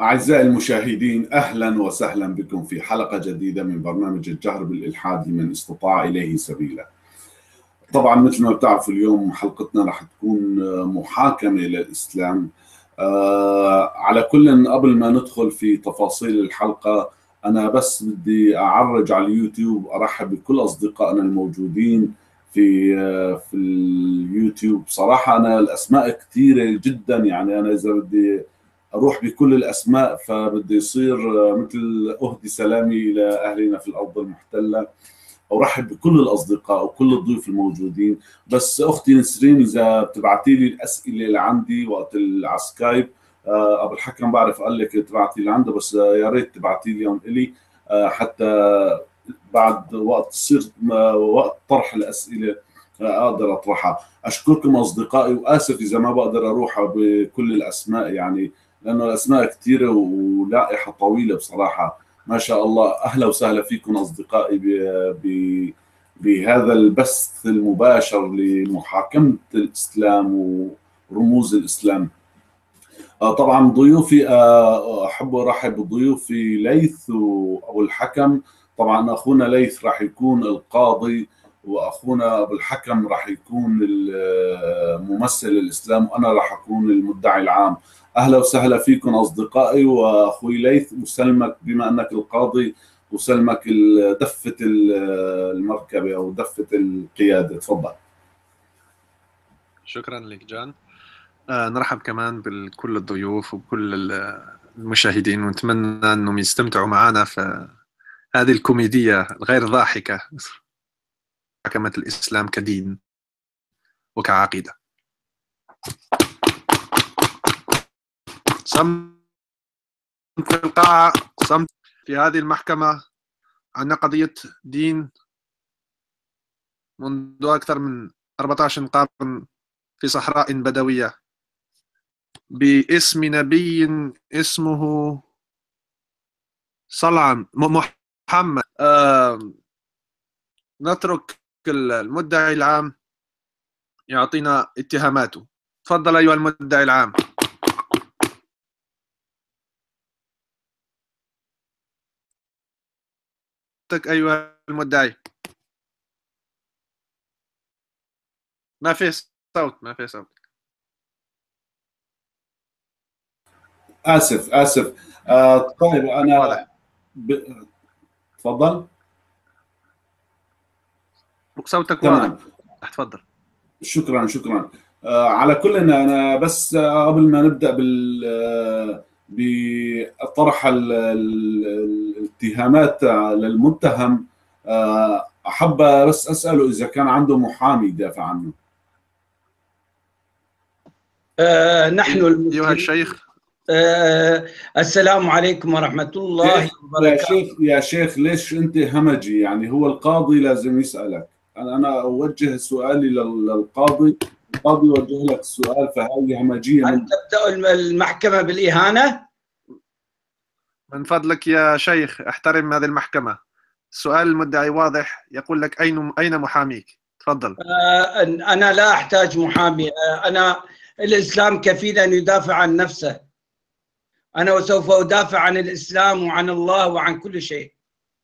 أعزائي المشاهدين، أهلا وسهلا بكم في حلقة جديدة من برنامج الجهر بالإلحاد لمن استطاع إليه سبيلا. طبعا مثل ما بتعرفوا اليوم حلقتنا رح تكون محاكمة للإسلام. على كل، قبل ما ندخل في تفاصيل الحلقة أنا بس بدي أعرج على اليوتيوب، أرحب بكل أصدقائنا الموجودين في اليوتيوب. صراحة أنا الأسماء كثيرة جدا، يعني أنا إذا بدي اروح بكل الاسماء فبده يصير مثل اهدي سلامي الى اهلنا في الارض المحتله. ارحب بكل الاصدقاء وكل الضيوف الموجودين. بس اختي نسرين اذا بتبعتي لي الاسئله اللي عندي وقت على سكايب، ابو الحكم بعرف قال لك تبعتي لي عنده، بس يا ريت تبعتي لي اياهم الي، حتى بعد وقت تصير وقت طرح الاسئله اقدر اطرحها. اشكركم اصدقائي، واسف اذا ما بقدر اروح بكل الاسماء، يعني لانه الاسماء كثيره ولائحه طويله بصراحه. ما شاء الله. اهلا وسهلا فيكم اصدقائي بهذا البث المباشر لمحاكمه الاسلام ورموز الاسلام. طبعا ضيوفي، احب ارحب بضيوفي ليث وابو الحكم. طبعا اخونا ليث راح يكون القاضي، واخونا ابو الحكم راح يكون ممثل الاسلام، وانا راح اكون المدعي العام. اهلا وسهلا فيكم اصدقائي. واخوي ليث، وسلمك بما انك القاضي، وسلمك دفه المركبه او دفه القياده. تفضل. شكرا لك جان. نرحب كمان بكل الضيوف وبكل المشاهدين، ونتمنى انهم يستمتعوا معنا في هذه الكوميديا الغير ضاحكة، محاكمة الإسلام كدين وكعقيدة. صمت في القاعة، صمت في هذه المحكمة. عندنا قضية دين منذ أكثر من 14 قرن في صحراء بدوية باسم نبي اسمه صلعم محمد. نترك المدعي العام يعطينا اتهاماته. تفضل أيها المدعي العام. أيها المدعي. ما في صوت، ما في صوت. آسف. طيب أنا تفضل. صوتك تمام. واضح، تفضل. شكرا. على كل، أنا بس قبل ما نبدأ بطرح الاتهامات للمتهم، أحب بس أسأله إذا كان عنده محامي يدافع عنه. نحن أيها الشيخ. السلام عليكم ورحمة الله وبركاته. يا شيخ ليش أنت همجي؟ يعني هو القاضي لازم يسألك. أنا أوجه سؤالي للقاضي، القاضي يوجه لك السؤال، فهذه همجية. أن تبدأ المحكمة بالإهانة؟ من فضلك يا شيخ احترم هذه المحكمة. سؤال المدعي واضح، يقول لك أين محاميك؟ تفضل. أنا لا أحتاج محامي. أنا الإسلام كفيل أن يدافع عن نفسه. أنا سوف أدافع عن الإسلام وعن الله وعن كل شيء.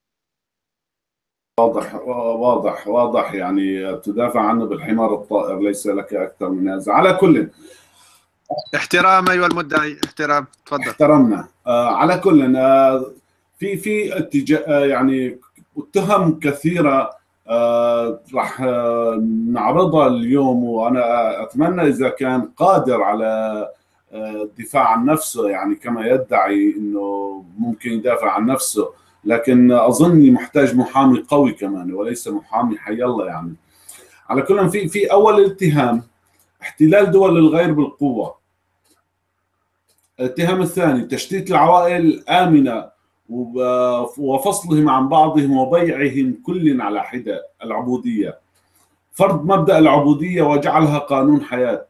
واضح يعني تدافع عنه بالحمار الطائر، ليس لك أكثر من هذا. على كل، احترام أيها المدعي، احترام. تفضل. احترمنا. على كل، في اتجاه، يعني تهم كثيرة راح نعرضها اليوم، وأنا أتمنى إذا كان قادر على الدفاع عن نفسه، يعني كما يدعي أنه ممكن يدافع عن نفسه، لكن أظني محتاج محامي قوي كمان وليس محامي حي الله يعني. على كل، في أول اتهام احتلال دول الغير بالقوة. الاتهام الثاني تشتيت العوائل الآمنة وفصلهم عن بعضهم وبيعهم كل على حدة. العبودية، فرض مبدأ العبودية وجعلها قانون حياة.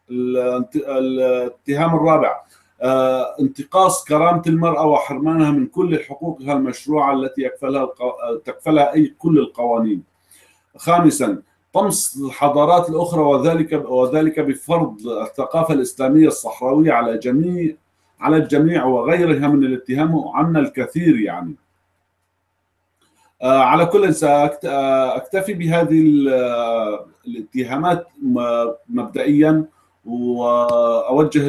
الاتهام الرابع انتقاص كرامة المرأة وحرمانها من كل حقوقها المشروعة التي تكفلها كل القوانين. خامسا طمس الحضارات الأخرى، وذلك بفرض الثقافة الإسلامية الصحراوية على جميع على الجميع وغيرها من الاتهام، وعنا الكثير يعني. على كل سأكتفي بهذه الاتهامات مبدئيا، وأوجه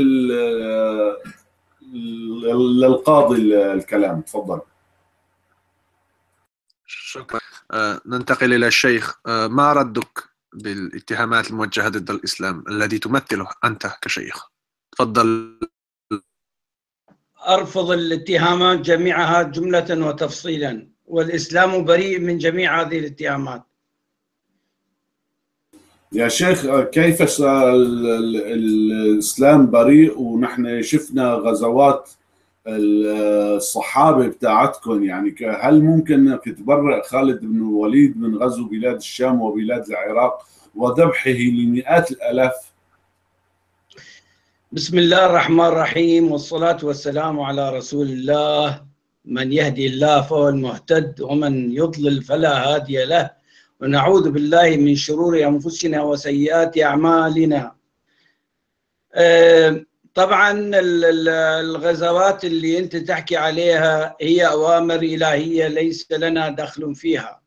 للقاضي الكلام. تفضل. شكرا. ننتقل إلى الشيخ. ما ردك بالاتهامات الموجهة ضد الإسلام الذي تمثله أنت كشيخ؟ تفضل. أرفض الاتهامات جميعها جملة وتفصيلا، والإسلام بريء من جميع هذه الاتهامات. يا شيخ، كيف الإسلام بريء ونحن شفنا غزوات الصحابة بتاعتكم؟ يعني هل ممكن أنك تبرئ خالد بن الوليد من غزو بلاد الشام وبلاد العراق وذبحه لمئات الآلاف؟ بسم الله الرحمن الرحيم، والصلاة والسلام على رسول الله. من يهدي الله فهو المهتد، ومن يضلل فلا هادي له، ونعوذ بالله من شرور أنفسنا وسيئات أعمالنا. طبعا الغزوات اللي أنت تحكي عليها هي أوامر إلهية ليس لنا دخل فيها،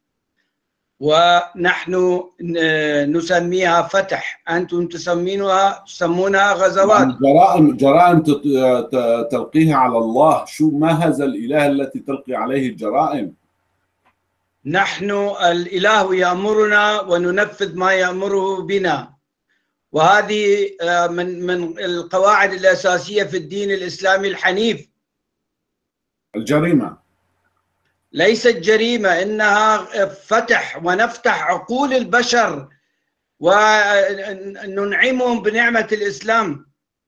ونحن نسميها فتح، أنتم تسمونها غزوات. يعني جرائم تلقيها على الله. ما هذا الإله التي تلقي عليه الجرائم؟ نحن الإله يأمرنا وننفذ ما يأمره بنا، وهذه من القواعد الأساسية في الدين الإسلامي الحنيف. الجريمة ليست جريمة، إنها فتح، ونفتح عقول البشر وننعمهم بنعمة الإسلام.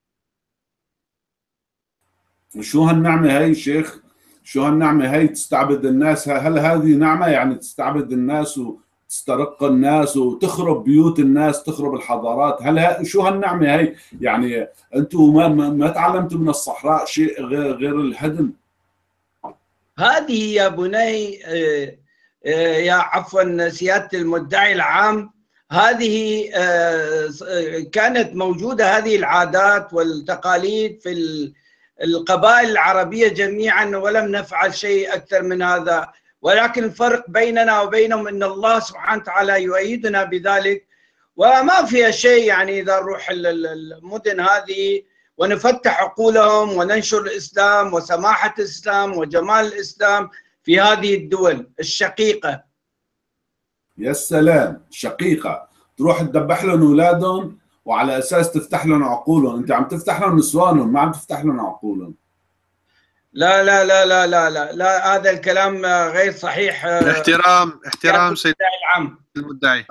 شو هالنعمة هاي شيخ؟ شو هالنعمة هاي؟ تستعبد الناس؟ هل هذه نعمة؟ يعني تستعبد الناس وتسترق الناس وتخرب بيوت الناس، تخرب الحضارات؟ شو هالنعمة هاي؟ يعني أنتم ما تعلمتوا من الصحراء شيء غير الهدم؟ هذه يا بني، يا عفوا سيادة المدعي العام، هذه كانت موجودة، هذه العادات والتقاليد في القبائل العربية جميعا، ولم نفعل شيء أكثر من هذا. ولكن الفرق بيننا وبينهم أن الله سبحانه وتعالى يؤيدنا بذلك، وما فيها شيء. يعني إذا نروح المدن هذه ونفتح عقولهم وننشر الإسلام وسماحة الإسلام وجمال الإسلام في هذه الدول الشقيقة. يا سلام، شقيقة. تروح تذبح لهم أولادهم وعلى أساس تفتح لهم عقولهم. أنت عم تفتح لهم نسوانهم، ما عم تفتح لهم عقولهم. لا لا لا لا لا لا, لا، هذا الكلام غير صحيح. احترام سيد العام المدعي.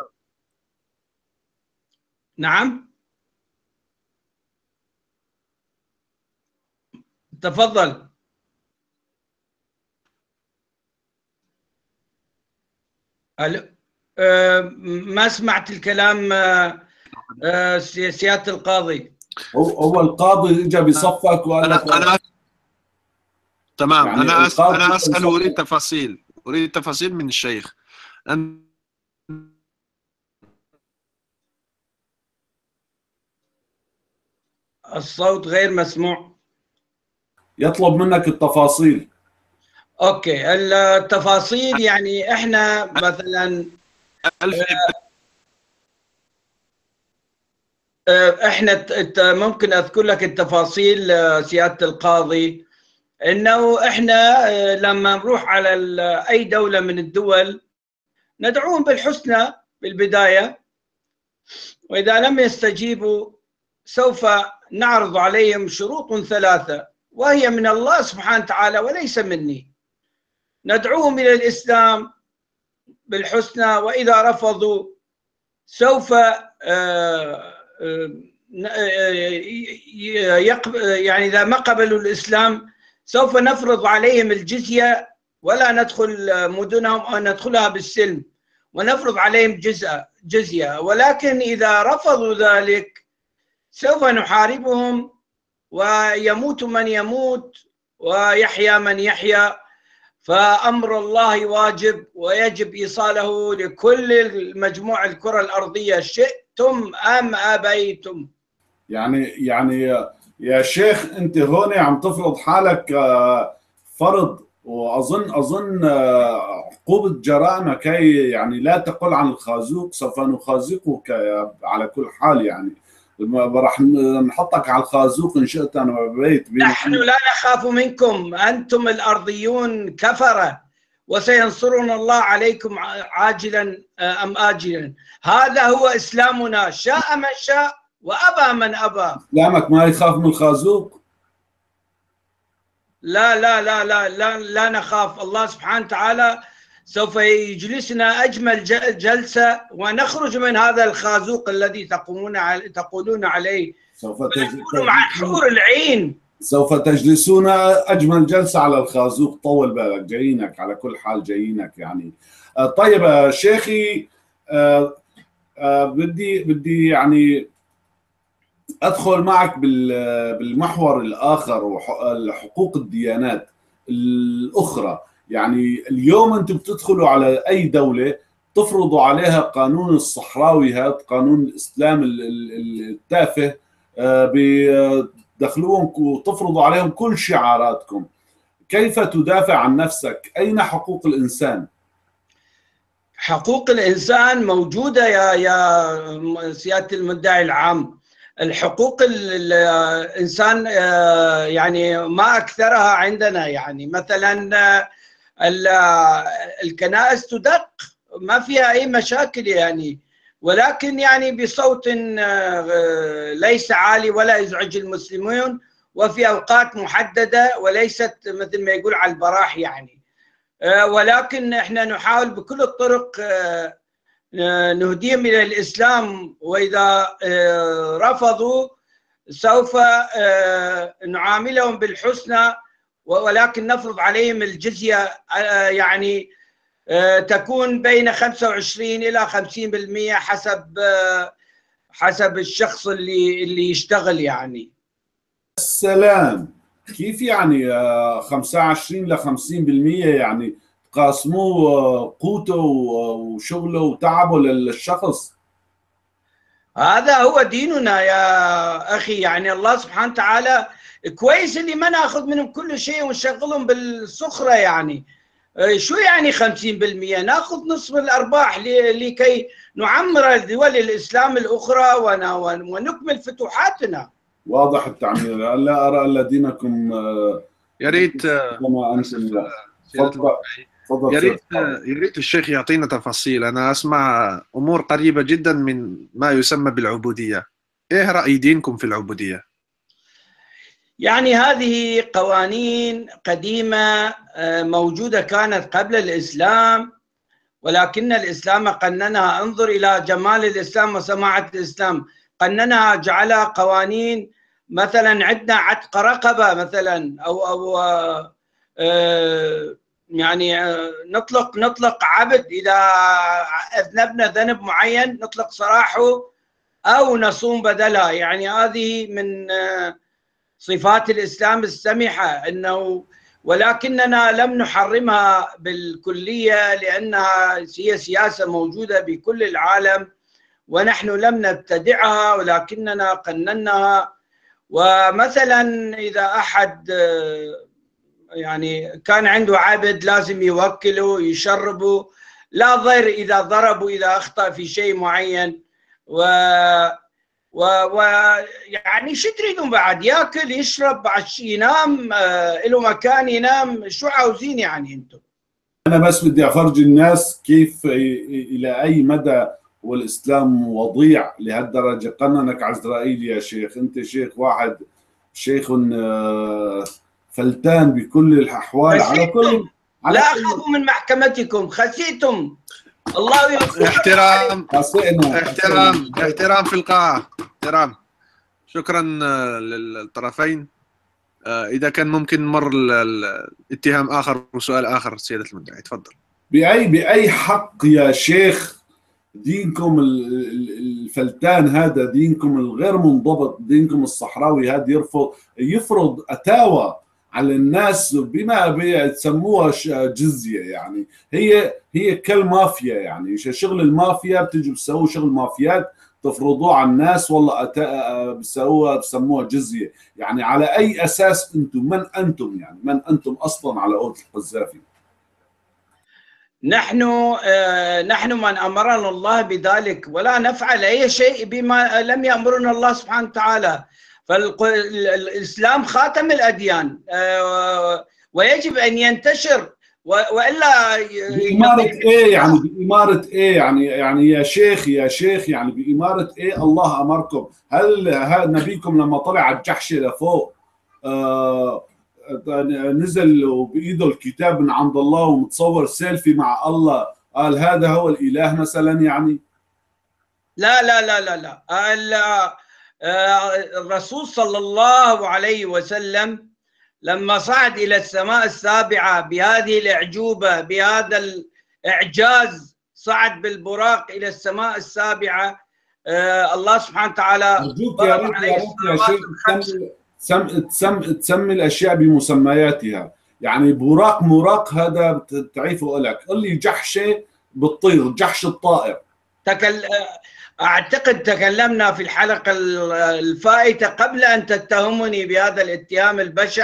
نعم، تفضل. ما سمعت الكلام سيادة القاضي. هو القاضي اجى بصفك وقال لك أنا تمام. يعني أنا أسأل أريد تفاصيل من الشيخ. الصوت غير مسموع. يطلب منك التفاصيل. اوكي، التفاصيل يعني احنا مثلا احنا ممكن اذكر لك التفاصيل سيادة القاضي، انه احنا لما نروح على اي دولة من الدول ندعوهم بالحسنى بالبداية، واذا لم يستجيبوا سوف نعرض عليهم شروط 3، وهي من الله سبحانه وتعالى وليس مني. ندعوهم إلى الإسلام بالحسنى، وإذا رفضوا سوف يعني إذا ما قبلوا الإسلام سوف نفرض عليهم الجزية، ولا ندخل مدنهم أو ندخلها بالسلم، ونفرض عليهم جزية. ولكن إذا رفضوا ذلك سوف نحاربهم، ويموت من يموت ويحيا من يحيا. فأمر الله واجب، ويجب إيصاله لكل مجموع الكرة الأرضية، شئتم أم أبيتم. يعني يا شيخ انت هون عم تفرض حالك فرض، واظن عقوبة جرائمك هي يعني لا تقل عن الخازوق، سوف نخازقك على كل حال يعني. راح نحطك على الخازوق ان شئت انا بيت. نحن لا نخاف منكم، انتم الارضيون كفرة، وسينصرنا الله عليكم عاجلا ام آجلا. هذا هو اسلامنا، شاء من شاء وابى من ابى. اسلامك ما يخاف من الخازوق؟ لا لا لا لا لا, لا نخاف. الله سبحانه وتعالى سوف يجلسنا أجمل جلسة ونخرج من هذا الخازوق الذي تقولون عليه، ونكون مع حور العين. سوف تجلسون أجمل جلسة على الخازوق، طول بالك، جايينك على كل حال، جايينك يعني. طيب شيخي، بدي يعني أدخل معك بالمحور الآخر، حقوق الديانات الأخرى. يعني اليوم أنتم بتدخلوا على أي دولة تفرضوا عليها قانون الصحراوي، هذا قانون الإسلام التافه، بدخلوهم وتفرضوا عليهم كل شعاراتكم. كيف تدافع عن نفسك؟ أين حقوق الإنسان؟ حقوق الإنسان موجودة يا سيادة المدعي العام. الحقوق الإنسان يعني ما أكثرها عندنا. يعني مثلا الكنائس تدق، ما فيها أي مشاكل يعني، ولكن يعني بصوت ليس عالي ولا يزعج المسلمين، وفي أوقات محددة، وليست مثل ما يقول على البراح يعني. ولكن احنا نحاول بكل الطرق نهديهم إلى الإسلام، وإذا رفضوا سوف نعاملهم بالحسنى، ولكن نفرض عليهم الجزية يعني تكون بين 25 إلى 50% حسب الشخص اللي يشتغل يعني. السلام، كيف يعني 25 ل 50% يعني تقاسموه قوته وشغله وتعبه للشخص؟ هذا هو ديننا يا أخي. يعني الله سبحانه وتعالى كويس اللي ما ناخذ منهم كل شيء ونشغلهم بالسخرة يعني. شو يعني 50%؟ ناخذ نصف الأرباح لكي نعمر دول الإسلام الأخرى ونكمل فتوحاتنا. واضح التعمير. لا أرى إلا دينكم. يا ريت يا ريت الشيخ يعطينا تفاصيل. أنا أسمع أمور قريبة جدا من ما يسمى بالعبودية. إيه رأي دينكم في العبودية؟ يعني هذه قوانين قديمة موجودة كانت قبل الإسلام، ولكن الإسلام قننها. انظر إلى جمال الإسلام وسماعة الإسلام، قننها جعلها قوانين. مثلا عندنا عتق رقبة مثلا، أو يعني نطلق عبد إذا أذنبنا ذنب معين، نطلق سراحه أو نصوم بدلها. يعني هذه من صفات الإسلام السمحة، أنه ولكننا لم نحرمها بالكلية، لأنها هي سياسة موجودة بكل العالم، ونحن لم نبتدعها ولكننا قنناها. ومثلا إذا أحد يعني كان عنده عبد لازم يوكله يشربه، لا ضير إذا ضربوا إذا أخطأ في شيء معين. يعني شو تريدون بعد؟ ياكل يشرب ينام، له مكان ينام، شو عاوزين يعني انتم؟ انا بس بدي افرجي الناس كيف الى اي مدى والاسلام وضيع لهالدرجه. قننك عزرائيل يا شيخ، انت شيخ واحد، شيخ فلتان بكل الاحوال. على كل لا اخاف من محكمتكم، خسيتم. الله يغفر. احترام في القاعة، احترام. شكرا للطرفين. إذا كان ممكن نمر الاتهام آخر وسؤال آخر سيادة المدعي، تفضل. بأي حق يا شيخ دينكم الفلتان هذا، دينكم الغير منضبط، دينكم الصحراوي هذا يفرض أتاوى على الناس بما بيسموها جزية؟ يعني هي كالمافيا، يعني شغل المافيا، بتجوا بتسووا شغل مافيات تفرضوه على الناس، والله بسموها جزية. يعني على أي أساس أنتم؟ من أنتم يعني؟ من أنتم أصلا على قولة القذافي؟ نحن من أمرنا الله بذلك، ولا نفعل أي شيء بما لم يأمرنا الله سبحانه وتعالى. فالإسلام خاتم الأديان ويجب أن ينتشر، وإلا بإمارة إيه يعني؟ بإمارة إيه يعني يا شيخ يعني بإمارة إيه الله أمركم؟ هل نبيكم لما طلع على الجحش لفوق نزل بإيده الكتاب من عند الله ومتصور سيلفي مع الله قال هذا هو الإله مثلا يعني؟ لا لا لا لا لا. الرسول صلى الله عليه وسلم لما صعد إلى السماء السابعة بهذه الأعجوبة، بهذا الإعجاز، صعد بالبراق إلى السماء السابعة. الله سبحانه وتعالى أرجوك يا ريت يا شيخ تسمي الأشياء بمسمياتها. يعني براق هذا تعريفه لك، قل لي جحشة بتطير، جحش الطائر. أعتقد تكلمنا في الحلقة الفائتة قبل أن تتهمني بهذا الاتهام البشع.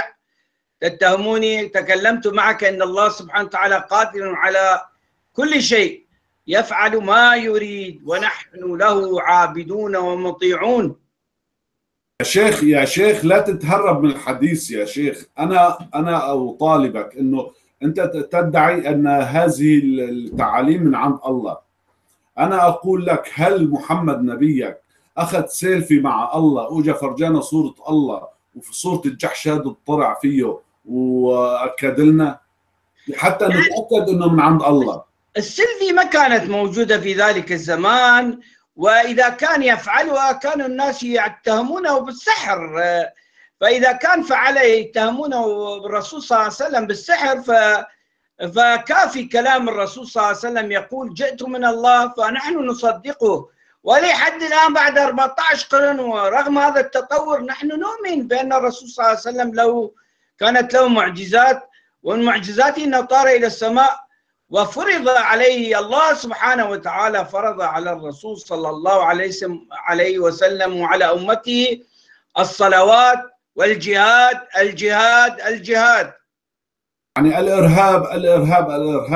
تكلمت معك أن الله سبحانه وتعالى قادر على كل شيء، يفعل ما يريد، ونحن له عابدون ومطيعون. يا شيخ لا تتهرب من الحديث يا شيخ. أنا أطالبك أنه أنت تدعي أن هذه التعاليم من عند الله. أنا أقول لك هل محمد نبيك أخذ سيلفي مع الله وجا فرجانا صورة الله وفي صورة الجحش هذا اطلع فيه وأكد لنا حتى نتأكد أنه من عند الله؟ السيلفي ما كانت موجودة في ذلك الزمان، وإذا كان يفعلها كان الناس يتهمونه بالسحر. فإذا كان فعله يتهمونه بالرسول صلى الله عليه وسلم بالسحر، فكافي كلام الرسول صلى الله عليه وسلم يقول جئت من الله، فنحن نصدقه. ولحد الآن بعد 14 قرن ورغم هذا التطور نحن نؤمن بأن الرسول صلى الله عليه وسلم كانت له معجزات، والمعجزات أنه طار إلى السماء، وفرض عليه الله سبحانه وتعالى فرض على الرسول صلى الله عليه وسلم وعلى أمته الصلوات والجهاد. الجهاد يعني الإرهاب.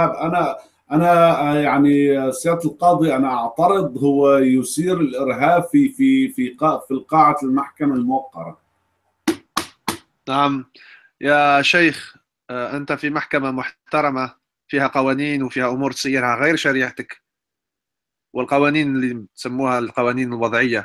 أنا يعني سيادة القاضي أنا أعترض، هو يثير الإرهاب في القاعة المحكمة الموقرة. نعم يا شيخ، أنت في محكمة محترمة فيها قوانين وفيها أمور تسيرها غير شريعتك، والقوانين اللي تسموها القوانين الوضعية.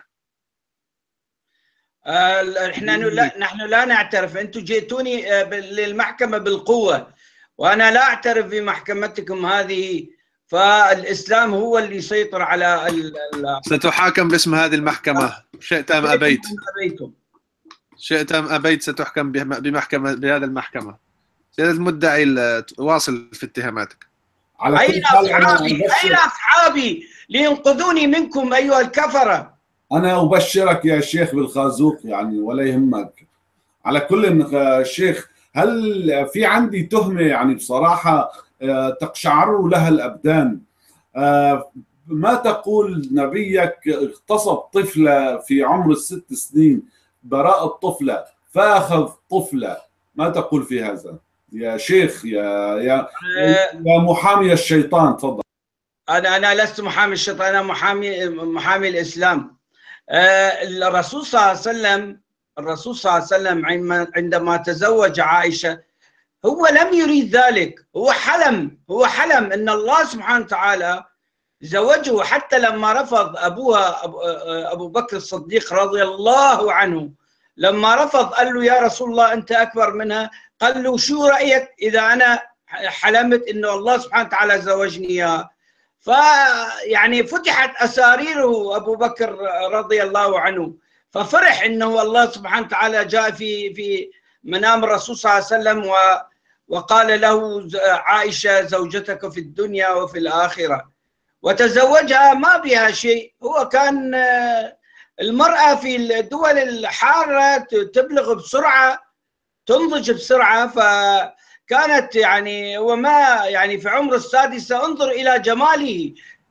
نحن لا نعترف. أنتم جئتوني للمحكمة بالقوة، وأنا لا أعترف بمحكمتكم هذه. فالإسلام هو اللي يسيطر على ستحاكم باسم هذه المحكمة شئت أم أبيت. شئت أم أبيت ستحكم بهذه المحكمة. سيادة المدعي واصل في اتهاماتك. أين أصحابي لينقذوني منكم أيها الكفرة؟ أنا أبشرك يا شيخ بالخازوق يعني، ولا يهمك. على كل الشيخ، هل في عندي تهمة يعني بصراحة تقشعر لها الأبدان. ما تقول نبيك اغتصب طفلة في عمر 6 سنين، براءة طفلة، فأخذ طفلة، ما تقول في هذا يا شيخ؟ يا محامي الشيطان، تفضل. أنا لست محامي الشيطان، أنا محامي الإسلام. الرسول صلى الله عليه وسلم عندما تزوج عائشة هو لم يريد ذلك، هو حلم أن الله سبحانه وتعالى زوجه. حتى لما رفض أبوها أبو بكر الصديق رضي الله عنه، لما رفض قال له يا رسول الله أنت أكبر منها، قال له شو رأيك إذا أنا حلمت أنه الله سبحانه وتعالى زوجني إياها؟ فيعني فتحت أساريره أبو بكر رضي الله عنه، ففرح أنه الله سبحانه وتعالى جاء في منام الرسول صلى الله عليه وسلم وقال له عائشة زوجتك في الدنيا وفي الآخرة، وتزوجها ما بها شيء. هو كان المرأة في الدول الحارة تبلغ بسرعة، تنضج بسرعة، فكانت يعني وما يعني في عمر السادسة انظر إلى جماله،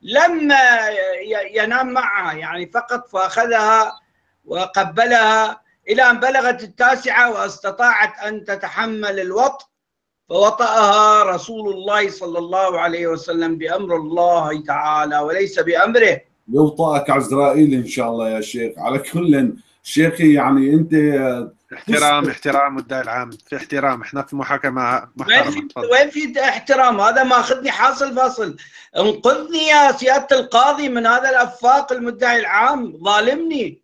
لم ينام معها، يعني فقط فأخذها وقبلها إلى أن بلغت 9 واستطاعت أن تتحمل الوطء، فوطأها رسول الله صلى الله عليه وسلم بأمر الله تعالى وليس بأمره. يوطأك عزرائيل إن شاء الله يا شيخ. على كل شيخي، يعني أنت احترام مدعي العام، في احترام، احنا في محاكمة محترمة. وين في احترام؟ هذا ماخذني حاصل فاصل. انقذني يا سيادة القاضي من هذا الأفاق المدعي العام، ظالمني.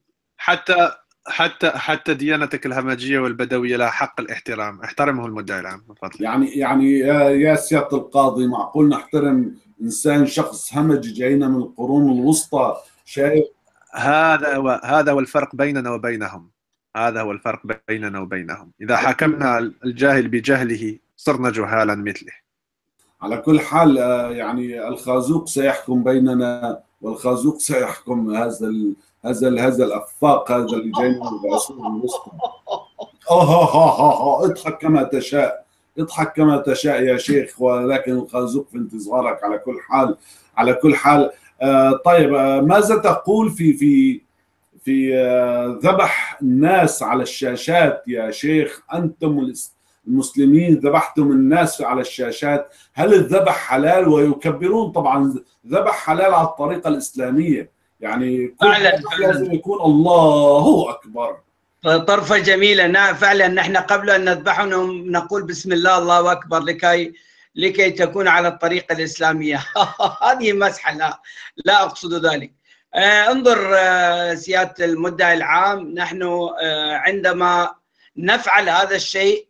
حتى ديانتك الهمجية والبدوية لها حق الاحترام، احترمه المدعي العام. يعني يا سيادة القاضي، معقول نحترم إنسان شخص همجي جاينا من القرون الوسطى؟ شايف؟ هذا هو الفرق بيننا وبينهم. هذا هو الفرق بيننا وبينهم. إذا حكمنا الجاهل بجهله صرنا جهالا مثله. على كل حال يعني الخازوق سيحكم بيننا، والخازوق سيحكم هذا الافاق، هذا اللي جاي من العصور الوسطى. اضحك كما تشاء، اضحك كما تشاء يا شيخ، ولكن الخازوق في انتظارك. على كل حال طيب، ماذا تقول في ذبح الناس على الشاشات يا شيخ؟ أنتم المسلمين ذبحتم الناس على الشاشات، هل الذبح حلال؟ ويكبرون طبعا ذبح حلال على الطريقة الإسلامية، يعني فعلا لازم يكون الله أكبر. طرفة جميلة. نعم فعلا، نحن قبل أن نذبحهم نقول بسم الله الله أكبر لكي تكون على الطريقة الإسلامية. هذه مسحة، لا أقصد ذلك. انظر سيادة المدعي العام، نحن عندما نفعل هذا الشيء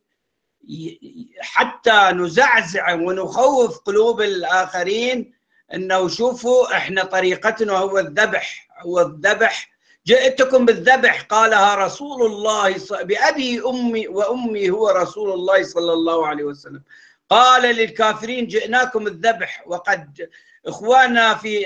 حتى نزعزع ونخوف قلوب الآخرين، أنه شوفوا إحنا طريقتنا هو الذبح، جئتكم بالذبح قالها رسول الله بأبي أمي وأمي هو رسول الله صلى الله عليه وسلم. قال للكافرين جئناكم الذبح، وقد إخواننا في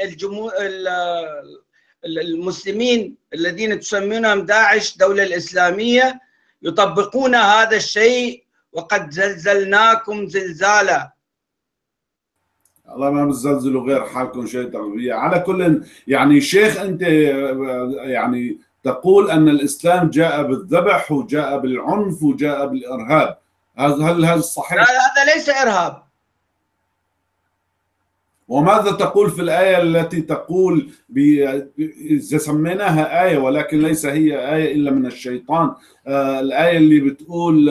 المسلمين الذين تسمونهم داعش دولة الإسلامية يطبقون هذا الشيء، وقد زلزلناكم زلزالا. الله ما بتزلزلوا غير حالكم شيء تغبية. على كل يعني شيخ، أنت يعني تقول أن الإسلام جاء بالذبح وجاء بالعنف وجاء بالإرهاب، هل هذا صحيح؟ لا، هذا ليس إرهاب. وماذا تقول في الآية التي تقول إذا سميناها آية ولكن ليس هي آية إلا من الشيطان، الآية اللي بتقول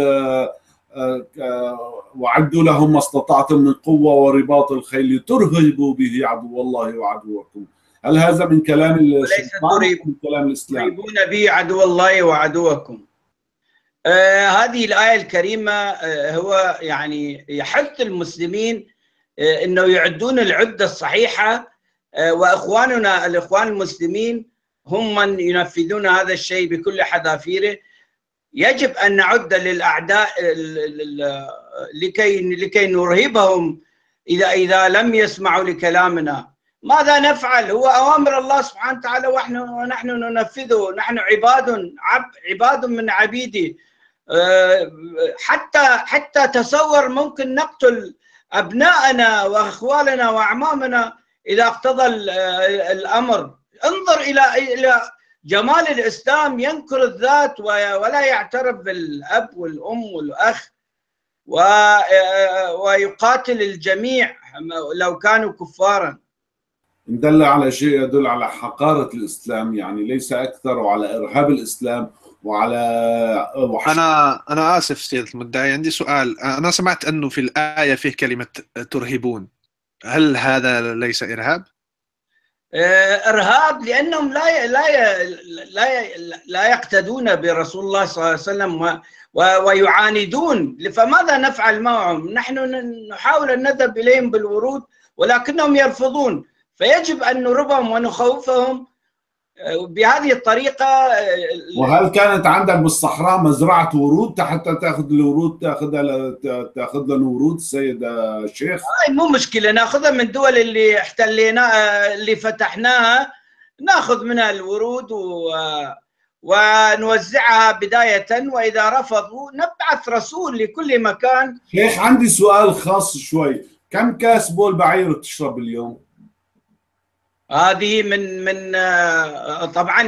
وعدوا لهم ما استطعتم من قوة ورباط الخيل ترهبوا به عدو الله وعدوكم، هل هذا من كلام الشيطان أو من كلام الإسلام؟ ترهبون به عدو الله وعدوكم. هذه الآية الكريمة هو يعني يحث المسلمين انه يعدون العده الصحيحه، واخواننا الاخوان المسلمين هم من ينفذون هذا الشيء بكل حذافيره. يجب ان نعد للاعداء لكي نرهبهم اذا لم يسمعوا لكلامنا. ماذا نفعل؟ هو اوامر الله سبحانه وتعالى ونحن ننفذه. نحن عباد من عبيده. حتى تصور ممكن نقتل أبناءنا وأخوالنا وأعمامنا إذا اقتضى الأمر. انظر إلى جمال الإسلام، ينكر الذات ولا يعترف بالأب والأم والأخ، ويقاتل الجميع لو كانوا كفارا. إن دل على شيء يدل على حقارة الإسلام، يعني ليس أكثر، وعلى إرهاب الإسلام وعلى أنا آسف سيادة المدعي، عندي سؤال. أنا سمعت أنه في الآية فيه كلمة ترهبون، هل هذا ليس إرهاب؟ إرهاب لأنهم لا يقتدون برسول الله صلى الله عليه وسلم ويعاندون. فماذا نفعل معهم؟ نحن نحاول أن نذهب إليهم بالورود ولكنهم يرفضون، فيجب أن نربهم ونخوفهم بهذه الطريقة. وهل كانت عندك بالصحراء مزرعة ورود حتى تأخذ الورود، تأخذ لنا ورود سيد الشيخ؟ مو مشكلة، نأخذها من دول اللي احتليناها اللي فتحناها، نأخذ منها الورود ونوزعها بداية، وإذا رفضوا نبعث رسول لكل مكان. شيخ عندي سؤال خاص شوي، كم كاس بول بعير تشرب اليوم؟ هذه من طبعا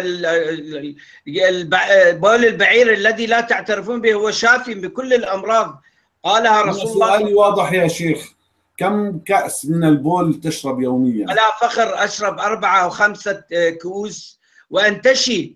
بول البعير الذي لا تعترفون به هو شافي بكل الامراض، قالها رسول الله. سؤالي واضح يا شيخ، كم كأس من البول تشرب يوميا؟ لا فخر، اشرب 4 أو 5 كؤوس وانتشي.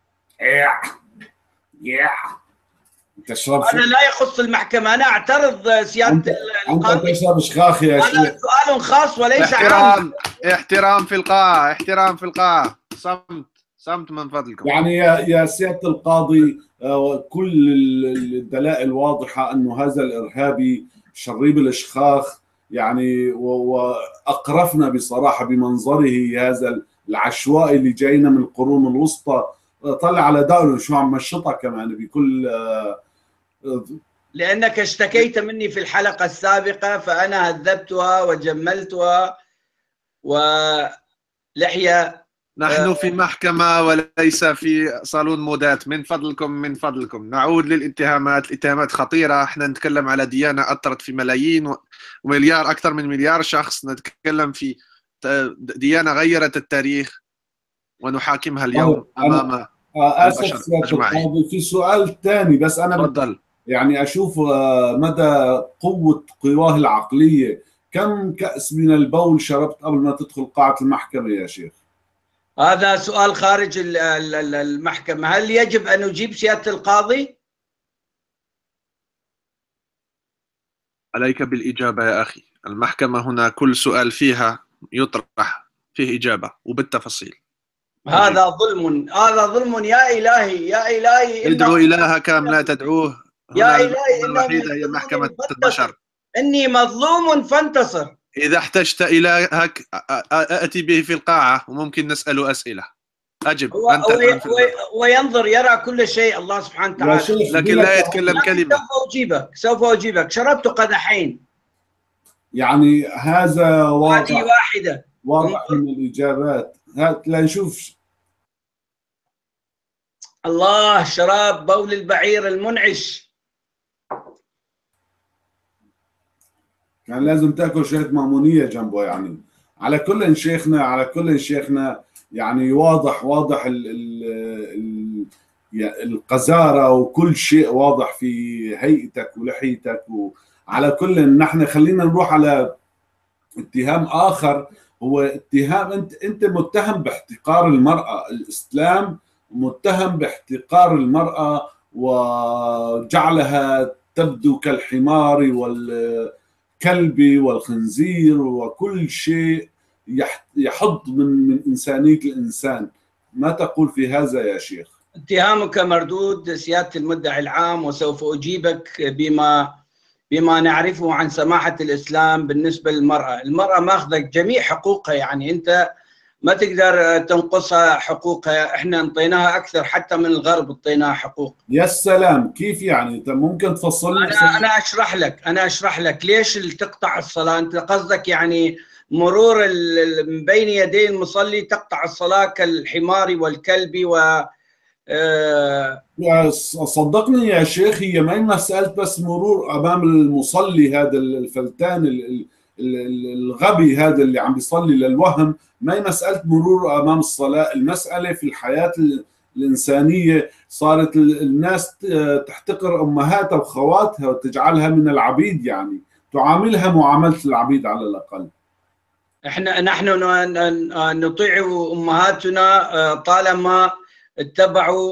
تشرب هذا لا يخص المحكمة، أنا أعترض سيادة القاضي. أنت تشرب شخاخ يا شيخ. هذا سؤال خاص وليس عام. احترام في القاعة، احترام في القاعة، صمت من فضلكم. يعني يا سيادة القاضي، كل الدلائل واضحة أنه هذا الإرهابي شريب الإشخاخ يعني، وأقرفنا بصراحة بمنظره هذا العشوائي اللي جاينا من القرون الوسطى. طلع على داره شو عم مشطها كمان بكل. لأنك اشتكيت مني في الحلقة السابقة فأنا هذبتها وجملتها ولحية. نحن في محكمة وليس في صالون مودات. من فضلكم نعود للاتهامات. الاتهامات خطيرة. احنا نتكلم على ديانة أثرت في ملايين ومليار، أكثر من مليار شخص. نتكلم في ديانة غيرت التاريخ ونحاكمها اليوم أمام آسف سيادة القاضي، في سؤال ثاني بس أنا تفضل. يعني أشوف مدى قوة قواه العقلية. كم كأس من البول شربت قبل ما تدخل قاعة المحكمة يا شيخ؟ هذا سؤال خارج المحكمة. هل يجب أن أجيب سيادة القاضي؟ عليك بالإجابة يا أخي. المحكمة هنا كل سؤال فيها يطرح فيه إجابة وبالتفصيل. هذا ظلم، هذا ظلم يا إلهي، يا إلهي. ادعو إلهك أم لا تدعوه. يا إلهي، الوحيدة هي محكمة البشر. إني مظلوم فانتصر. إذا احتجت إلهك أتي به في القاعة وممكن نسأله أسئلة. أجب. وينظر يرى كل شيء الله سبحانه وتعالى، لكن لا يتكلم كلمة. سوف أجيبك. شربت قدحين يعني هذا واضح. هذه واحدة واضح من الإجابات. هات لنشوف. الله، شراب بول البعير المنعش. يعني لازم تاكل شوية مامونية جنبه يعني. على كل شيخنا يعني واضح القذارة وكل شيء واضح في هيئتك ولحيتك. وعلى كل نحن خلينا نروح على اتهام آخر. هو اتهام انت متهم باحتقار المرأة. الإسلام متهم باحتقار المرأة وجعلها تبدو كالحمار والكلب والخنزير وكل شيء يحض من إنسانية الإنسان. ما تقول في هذا يا شيخ؟ اتهامك مردود سيادة المدعي العام، وسوف أجيبك بما نعرفه عن سماحة الإسلام بالنسبة للمرأة. المرأة ماخذة جميع حقوقها، يعني أنت ما تقدر تنقصها حقوقها. احنا انطيناها أكثر حتى من الغرب، انطيناها حقوق. يا سلام، كيف يعني؟ انت ممكن تفصل لي؟ أنا أشرح لك ليش تقطع الصلاة. أنت قصدك يعني مرور من بين يدي المصلي تقطع الصلاة كالحمار والكلب صدقني يا شيخ، هي ما هي مسألة بس مرور أمام المصلي هذا الفلتان الغبي هذا اللي عم بيصلي للوهم. ما هي مسألة مرور أمام الصلاة. المسألة في الحياة الإنسانية صارت الناس تحتقر أمهاتها وخواتها وتجعلها من العبيد، يعني تعاملها معاملة العبيد على الأقل. نحن نطيع أمهاتنا طالما اتبعوا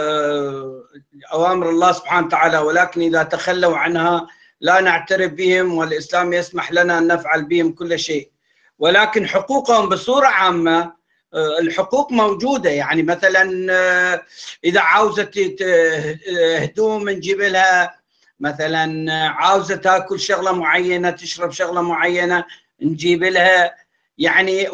أوامر الله سبحانه وتعالى، ولكن إذا تخلوا عنها لا نعترف بهم، والإسلام يسمح لنا أن نفعل بهم كل شيء. ولكن حقوقهم بصورة عامة، الحقوق موجودة. يعني مثلا إذا عاوزة هدوم نجيب لها، مثلا عاوزة تاكل شغلة معينة، تشرب شغلة معينة نجيب لها. يعني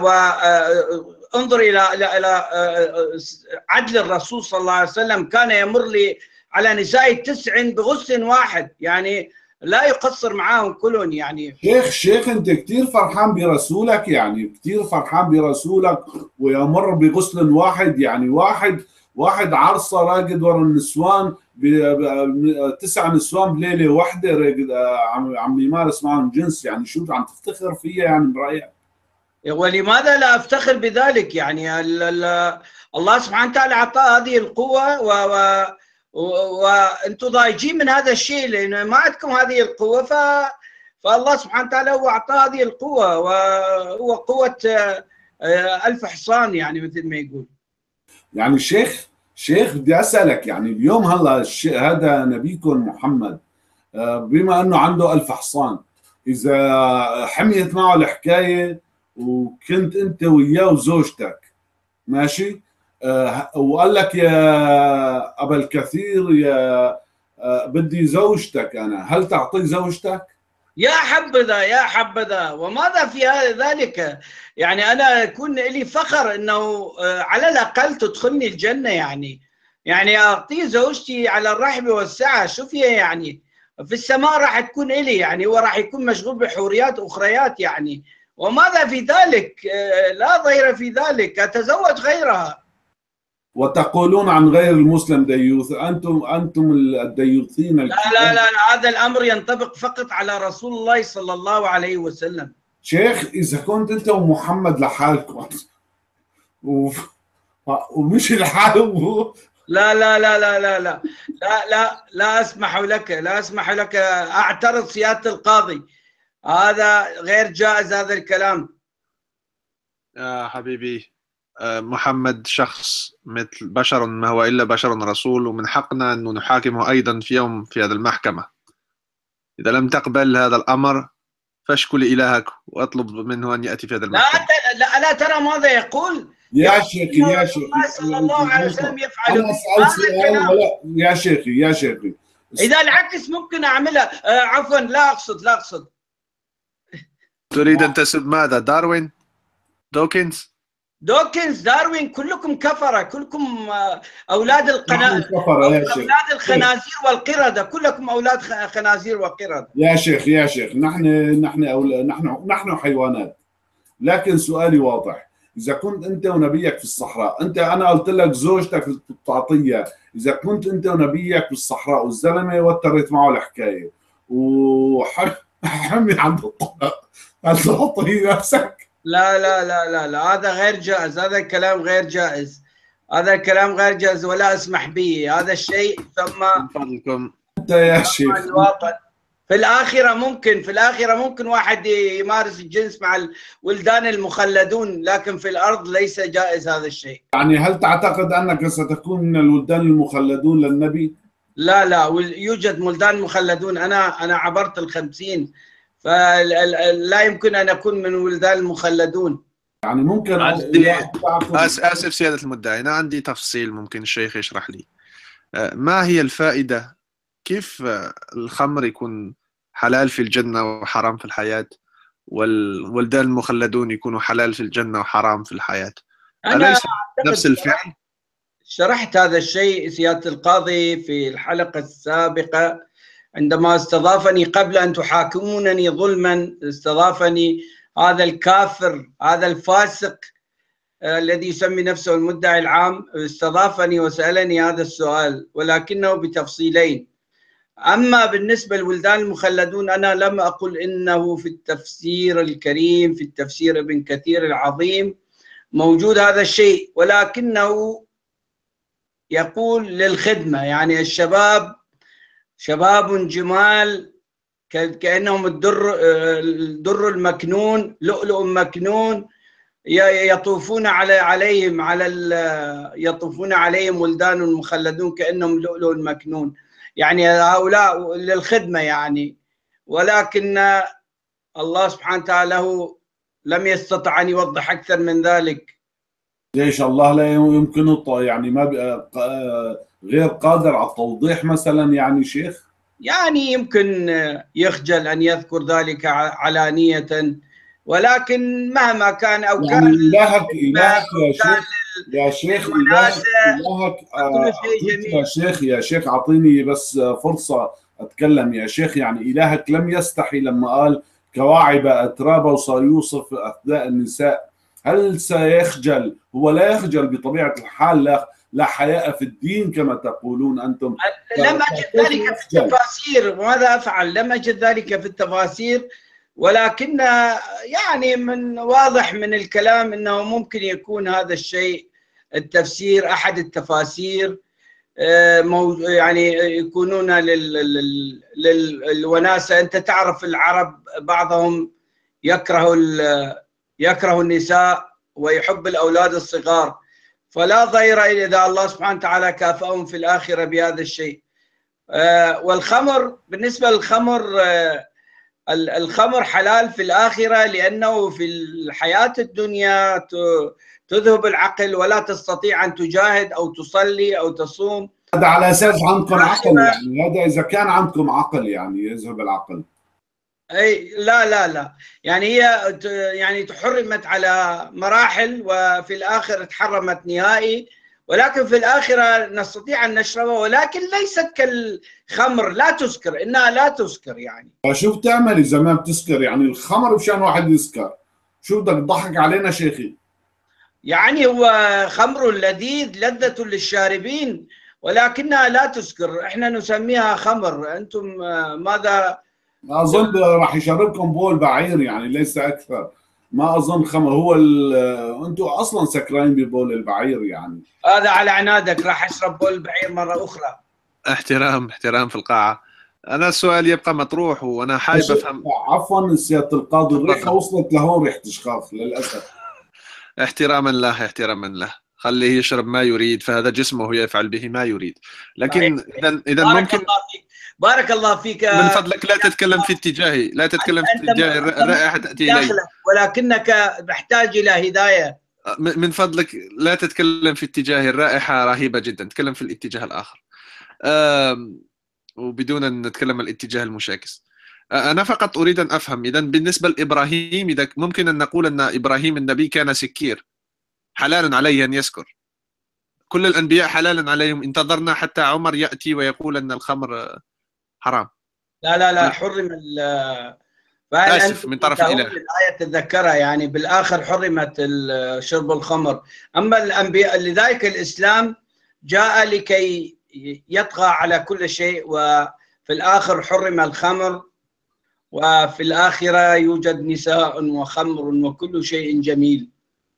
انظر إلى عدل الرسول صلى الله عليه وسلم. كان يمر لي على نساء 9 بغسل واحد، يعني لا يقصر معاهم كلهم. يعني شيخ انت كثير فرحان برسولك، يعني كثير فرحان برسولك ويمر بغسل واحد. يعني واحد عرصه راقد ورا النسوان 9 نسوان بليله واحده راقد عم يمارس معهم جنس. يعني شو عم تفتخر فيها يعني برأيك؟ ولماذا لا أفتخر بذلك؟ يعني الله سبحانه وتعالى أعطى هذه القوة وأنتم ضايجين من هذا الشيء لأن ما عندكم هذه القوة. فالله سبحانه وتعالى هو أعطى هذه القوة، وهو قوة 1000 حصان يعني مثل ما يقول. يعني شيخ بدي أسألك، يعني اليوم هلا هذا نبيكم محمد بما أنه عنده 1000 حصان، إذا حميت معه الحكاية وكنت أنت وياه وزوجتك ماشي، وقال لك يا أبا الكثير يا بدي زوجتك أنا، هل تعطي زوجتك؟ يا حبذا يا حبذا، وماذا في ذلك؟ يعني أنا يكون لي فخر أنه على الأقل تدخلني الجنة، يعني أعطيه زوجتي على الرحب والسعة. شوف يعني في السماء راح تكون إلي، يعني هو راح يكون مشغول بحوريات أخريات يعني، وماذا في ذلك؟ لا ضير في ذلك، أتزوج غيرها. وتقولون عن غير المسلم ديوث، أنتم الديوثين. لا، هذا الأمر ينطبق فقط على رسول الله صلى الله عليه وسلم. شيخ إذا كنت أنت ومحمد لحالكم ومش لحاله، لا لا لا لا لا لا لا لا أسمح لك، لا أسمح لك. أعترض سيادة القاضي، هذا غير جائز هذا الكلام. يا حبيبي، محمد شخص مثل بشر، ما هو إلا بشر رسول، ومن حقنا أن نحاكمه أيضا في يوم في هذه المحكمة. إذا لم تقبل هذا الأمر فاشكل إلهك واطلب منه أن يأتي في هذا المحكمة. لا ترى ماذا يقول؟ يا شيخي الله صلى الله عليه وسلم يفعل. أنا أسأل سؤال ولا يا شيخي إذا العكس ممكن أعملها. عفوا، لا أقصد. تريد أن تسب ماذا؟ داروين؟ دوكنز، داروين، كلكم كفرة، كلكم أولاد الخنازير والقردة، كلكم أولاد خنازير وقردة. يا شيخ نحن حيوانات. لكن سؤالي واضح، إذا كنت أنت ونبيك في الصحراء، أنا قلت لك زوجتك تعطيها، إذا كنت أنت ونبيك في الصحراء والزلمة وتريت معه الحكاية وحمي عند الطلاق، هل تعطي نفسك؟ لا، هذا غير جائز، هذا الكلام غير جائز، ولا أسمح به هذا الشيء. ثم من فضلكم أنت يا شيخ، في الآخرة ممكن واحد يمارس الجنس مع الولدان المخلدون، لكن في الأرض ليس جائز هذا الشيء. يعني هل تعتقد أنك ستكون من الولدان المخلدون للنبي؟ لا، يوجد ولدان مخلدون. أنا عبرت 50، فلا يمكن أن أكون من ولدان المخلدون. يعني ممكن آسف سيادة المدعي، أنا عندي تفصيل ممكن الشيخ يشرح لي. ما هي الفائدة؟ كيف الخمر يكون حلال في الجنة وحرام في الحياة، والولدان المخلدون يكونوا حلال في الجنة وحرام في الحياة؟ أليس نفس الفعل؟ شرحت هذا الشيء سيادة القاضي في الحلقة السابقة عندما استضافني قبل أن تحاكمونني ظلما. استضافني هذا الكافر، هذا الفاسق الذي يسمي نفسه المدعي العام، استضافني وسألني هذا السؤال، ولكنه بتفصيلين. أما بالنسبة للولدان المخلدون، أنا لم أقل إنه في التفسير الكريم، في التفسير ابن كثير العظيم موجود هذا الشيء، ولكنه يقول للخدمة. يعني الشباب شباب جمال كأنهم الدر المكنون، لؤلؤ مكنون، يطوفون عليهم ولدان مخلدون كأنهم لؤلؤ مكنون. يعني هؤلاء للخدمة يعني، ولكن الله سبحانه وتعالى لم يستطع أن يوضح أكثر من ذلك. ليش الله لا يمكنه يعني ما غير قادر على التوضيح مثلا يعني شيخ؟ يعني يمكن يخجل أن يذكر ذلك علانية، ولكن مهما كان أو يعني كان إلهك يا شيخ أعطيني بس فرصة أتكلم يا شيخ. يعني إلهك لم يستحي لما قال كواعب أترابا وصار يوصف أثناء النساء، هل سيخجل؟ هو لا يخجل بطبيعة الحال، لا حياء في الدين كما تقولون أنتم. لم أجد ذلك في التفاسير، وماذا أفعل؟ لم أجد ذلك في التفاسير، ولكن يعني من واضح من الكلام أنه ممكن يكون هذا الشيء التفسير أحد التفاسير، يعني يكونون للوناسة. أنت تعرف العرب بعضهم يكره النساء ويحب الأولاد الصغار، فلا ضير إذا الله سبحانه وتعالى كافأهم في الآخرة بهذا الشيء. والخمر، بالنسبة للخمر، الخمر حلال في الآخرة، لأنه في الحياة الدنيا تذهب العقل ولا تستطيع أن تجاهد أو تصلي أو تصوم. هذا على أساس عندكم عقل، يعني هذا إذا كان عندكم عقل يعني يذهب العقل. أي لا، يعني هي يعني تحرمت على مراحل وفي الآخر تحرمت نهائي، ولكن في الآخرة نستطيع أن نشربها، ولكن ليست كالخمر، لا تسكر، إنها لا تسكر. يعني شو بتعمل إذا ما بتسكر؟ يعني الخمر مشان واحد يسكر، شو بدك تضحك علينا شيخي؟ يعني هو خمر لذيذ لذة للشاربين، ولكنها لا تسكر، احنا نسميها خمر. أنتم ماذا؟ أظن راح يشربكم بول بعير، يعني ليس أكثر. ما أظن خمر، هو أنتم أصلا سكرين ببول البعير يعني. هذا على عنادك، راح أشرب بول البعير مرة أخرى. احترام في القاعة. أنا السؤال يبقى مطروح وأنا حابب أفهم. عفوا سيادة القاضي، الريحة وصلت لهون، ريحة شخاخ للأسف. احتراما له، خليه يشرب ما يريد، فهذا جسمه يفعل به ما يريد. لكن إذا ممكن. بارك الله فيك. من فضلك لا تتكلم في اتجاهي، لا تتكلم في اتجاهي، الرائحة تأتي إلي، ولكنك محتاج إلى هداية. من فضلك لا تتكلم في اتجاهي، الرائحة رهيبة جدا، تكلم في الاتجاه الآخر، وبدون أن نتكلم الاتجاه المشاكس. أنا فقط أريد أن أفهم، إذا بالنسبة لإبراهيم، إذا ممكن أن نقول أن إبراهيم النبي كان سكير، حلال عليه أن يسكر. كل الأنبياء حلال عليهم، انتظرنا حتى عمر يأتي ويقول أن الخمر حرام. لا حرم آسف من طرف الإله. الآية تتذكرها، يعني بالآخر حرمت شرب الخمر. أما الأنبياء، لذلك الإسلام جاء لكي يطغى على كل شيء، وفي الآخر حرم الخمر، وفي الآخرة يوجد نساء وخمر وكل شيء جميل.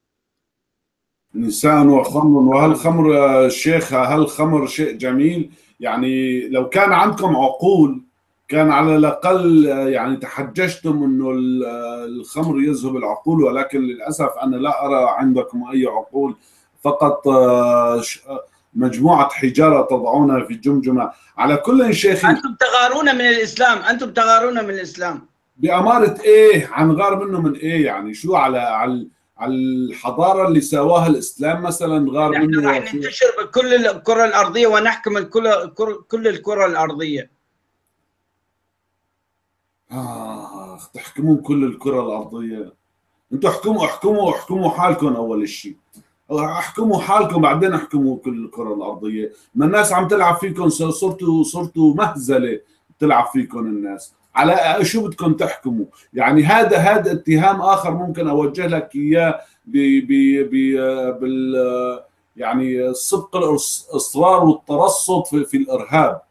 نساء وخمر، وهل خمر شيخ، هل خمر شيء جميل؟ يعني لو كان عندكم عقول كان على الأقل يعني تحججتم أنه الخمر يذهب العقول، ولكن للأسف أنا لا أرى عندكم أي عقول، فقط مجموعة حجارة تضعونها في جمجمة. على كل شيخ، أنتم تغارون من الإسلام، أنتم تغارون من الإسلام. بأمارة إيه؟ هنغار منه من إيه؟ يعني شو على الحضارة اللي سواها الإسلام مثلا غار منه؟ نحن راح ننتشر بكل الكرة الأرضية ونحكم كل الكرة الأرضية. تحكمون كل الكرة الأرضية؟ انتوا احكموا حالكم أول شيء، احكموا حالكم بعدين احكموا كل الكرة الأرضية. ما الناس عم تلعب فيكم، صرتوا مهزلة تلعب فيكم الناس، على شو بدكم تحكموا؟ يعني هذا اتهام آخر ممكن أوجه لك إياه بال يعني الصدق، الإصرار والترصد في الإرهاب.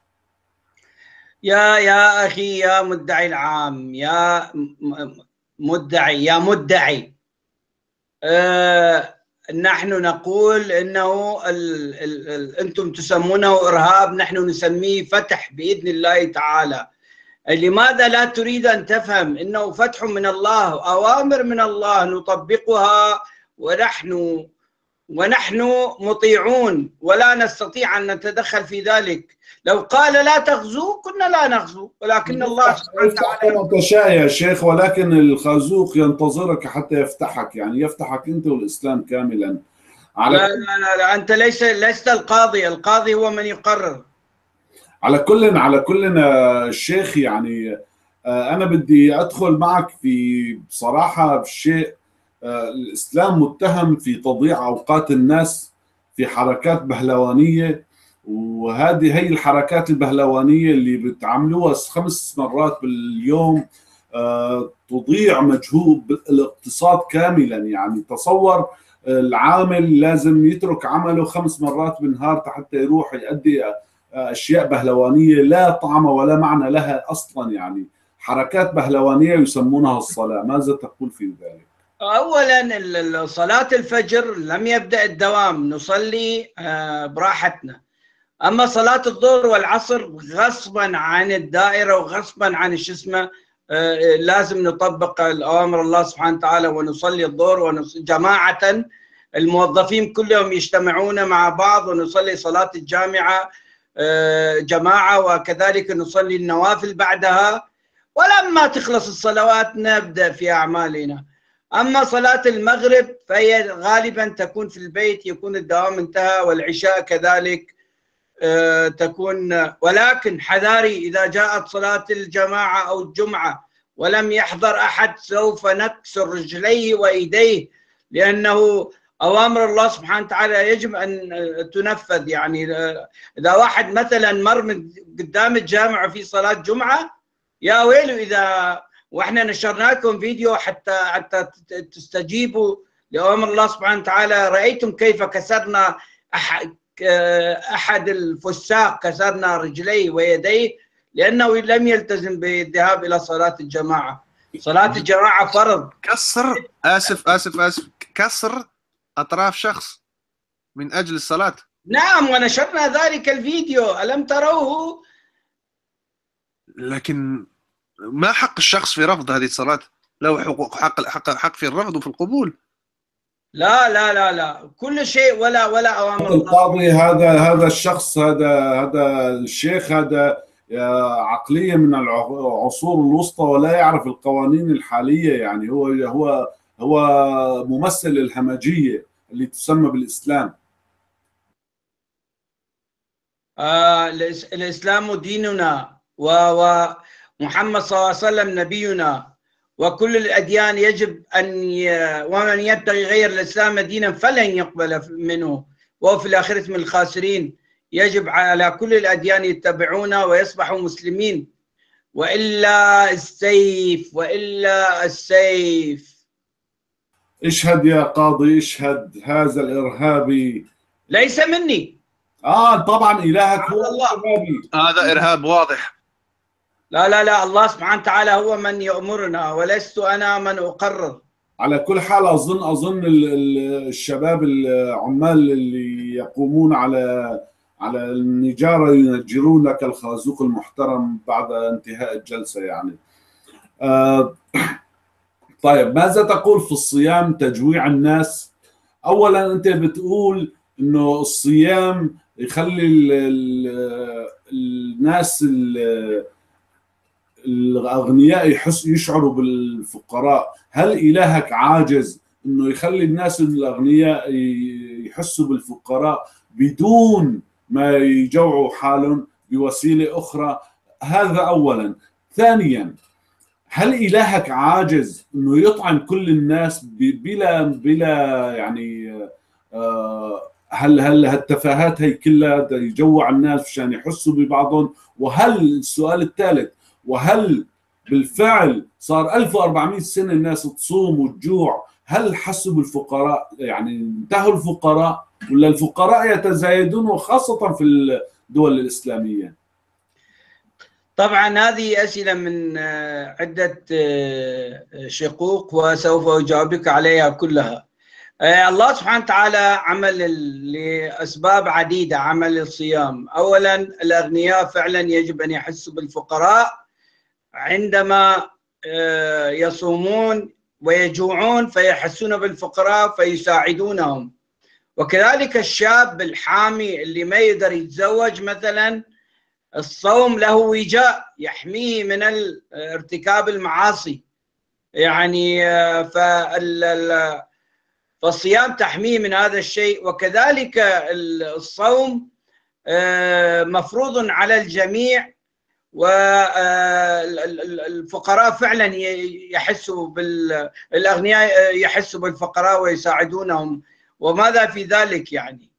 يا أخي، يا مدعي العام، يا مدعي، نحن نقول إنه أنتم تسمونه إرهاب، نحن نسميه فتح بإذن الله تعالى. لماذا لا تريد أن تفهم إنه فتح من الله، أوامر من الله نطبقها، ونحن مطيعون ولا نستطيع أن نتدخل في ذلك. لو قال لا تغزو كنا لا نغزو، ولكن الله سبحانه وتعالى تشاء يا شيخ، ولكن الخازوق ينتظرك حتى يفتحك، يعني يفتحك أنت والإسلام كاملا. لا، أنت لست القاضي هو من يقرر. على كل الشيخ، يعني أنا بدي أدخل معك في بصراحة بشيء. الإسلام متهم في تضييع أوقات الناس في حركات بهلوانية، وهي الحركات البهلوانية اللي بتعملوها 5 مرات باليوم تضيع مجهود الاقتصاد كاملا. يعني تصور العامل لازم يترك عمله 5 مرات بالنهار حتى يروح يؤدي أشياء بهلوانية لا طعم ولا معنى لها أصلا. يعني حركات بهلوانية يسمونها الصلاة، ماذا تقول في ذلك؟ أولا صلاة الفجر لم يبدأ الدوام، نصلي براحتنا. أما صلاة الظهر والعصر غصبا عن الدائرة وغصبا عن الشسمة، لازم نطبق الأوامر الله سبحانه وتعالى ونصلي الظهر جماعة. الموظفين كلهم يجتمعون مع بعض ونصلي صلاة الجامعة جماعة، وكذلك نصلي النوافل بعدها، ولما تخلص الصلوات نبدأ في أعمالنا. أما صلاة المغرب فهي غالبا تكون في البيت، يكون الدوام انتهى، والعشاء كذلك تكون. ولكن حذاري، إذا جاءت صلاة الجماعة أو الجمعة ولم يحضر أحد سوف نكسر رجليه وإيديه، لأنه أوامر الله سبحانه وتعالى يجب أن تنفذ. يعني إذا واحد مثلا مر من قدام الجامع في صلاة جمعة، يا ويله إذا واحنا نشرنا لكم فيديو حتى تستجيبوا لأوامر الله سبحانه وتعالى. رأيتم كيف كسرنا أحد الفساق، كسرنا رجليه ويديه لأنه لم يلتزم بالذهاب إلى صلاة الجماعة. صلاة الجماعة فرض. كسر كسر أطراف شخص من أجل الصلاة. نعم، ونشرنا ذلك الفيديو، ألم تروه؟ لكن ما حق الشخص في رفض هذه الصلاة؟ له حقوق، حق في الرفض وفي القبول. لا لا لا لا، كل شيء ولا أوامر القاضي هذا الشخص، هذا الشيخ، هذا عقلية من العصور الوسطى ولا يعرف القوانين الحالية. يعني هو ممثل الهمجية اللي تسمى بالإسلام. الإسلام ديننا، ومحمد صلى الله عليه وسلم نبينا، وكل الأديان يجب أن ومن يبتغي غير الإسلام دينا فلن يقبل منه وهو في الآخرة من الخاسرين. يجب على كل الأديان يتبعونا ويصبحوا مسلمين، وإلا السيف، وإلا السيف. اشهد يا قاضي، اشهد، هذا الإرهابي ليس مني. طبعا إلهك هو الله. هذا إرهاب واضح. لا لا لا، الله سبحانه وتعالى هو من يأمرنا ولست أنا من أقرر. على كل حال أظن الشباب العمال اللي يقومون على النجارة ينجرون كالخازوق المحترم بعد انتهاء الجلسة يعني. طيب، ماذا تقول في الصيام تجويع الناس؟ أولا أنت بتقول إنه الصيام يخلي الناس الأغنياء يشعروا بالفقراء. هل إلهك عاجز إنه يخلي الناس الأغنياء يحسوا بالفقراء بدون ما يجوعوا حالهم بوسيلة أخرى؟ هذا أولا. ثانيا، هل إلهك عاجز إنه يطعم كل الناس بلا يعني هل هالتفاهات هي كلها يجوع الناس عشان يحسوا ببعضهم؟ وهل السؤال الثالث، وهل بالفعل صار 1400 سنة الناس تصوم وتجوع؟ هل حسوا بالفقراء؟ يعني انتهوا الفقراء ولا الفقراء يتزايدون، وخاصة في الدول الإسلامية؟ طبعا هذه أسئلة من عدة شقوق وسوف أجاوبك عليها كلها. الله سبحانه وتعالى عمل لأسباب عديدة عمل الصيام. أولا، الأغنياء فعلا يجب أن يحسوا بالفقراء عندما يصومون ويجوعون، فيحسون بالفقراء فيساعدونهم. وكذلك الشاب الحامي اللي ما يقدر يتزوج مثلا، الصوم له وجاء يحميه من ارتكاب المعاصي. يعني فالصيام تحميه من هذا الشيء. وكذلك الصوم مفروض على الجميع، والفقراء فعلا يحسوا الأغنياء يحسوا بالفقراء ويساعدونهم. وماذا في ذلك يعني؟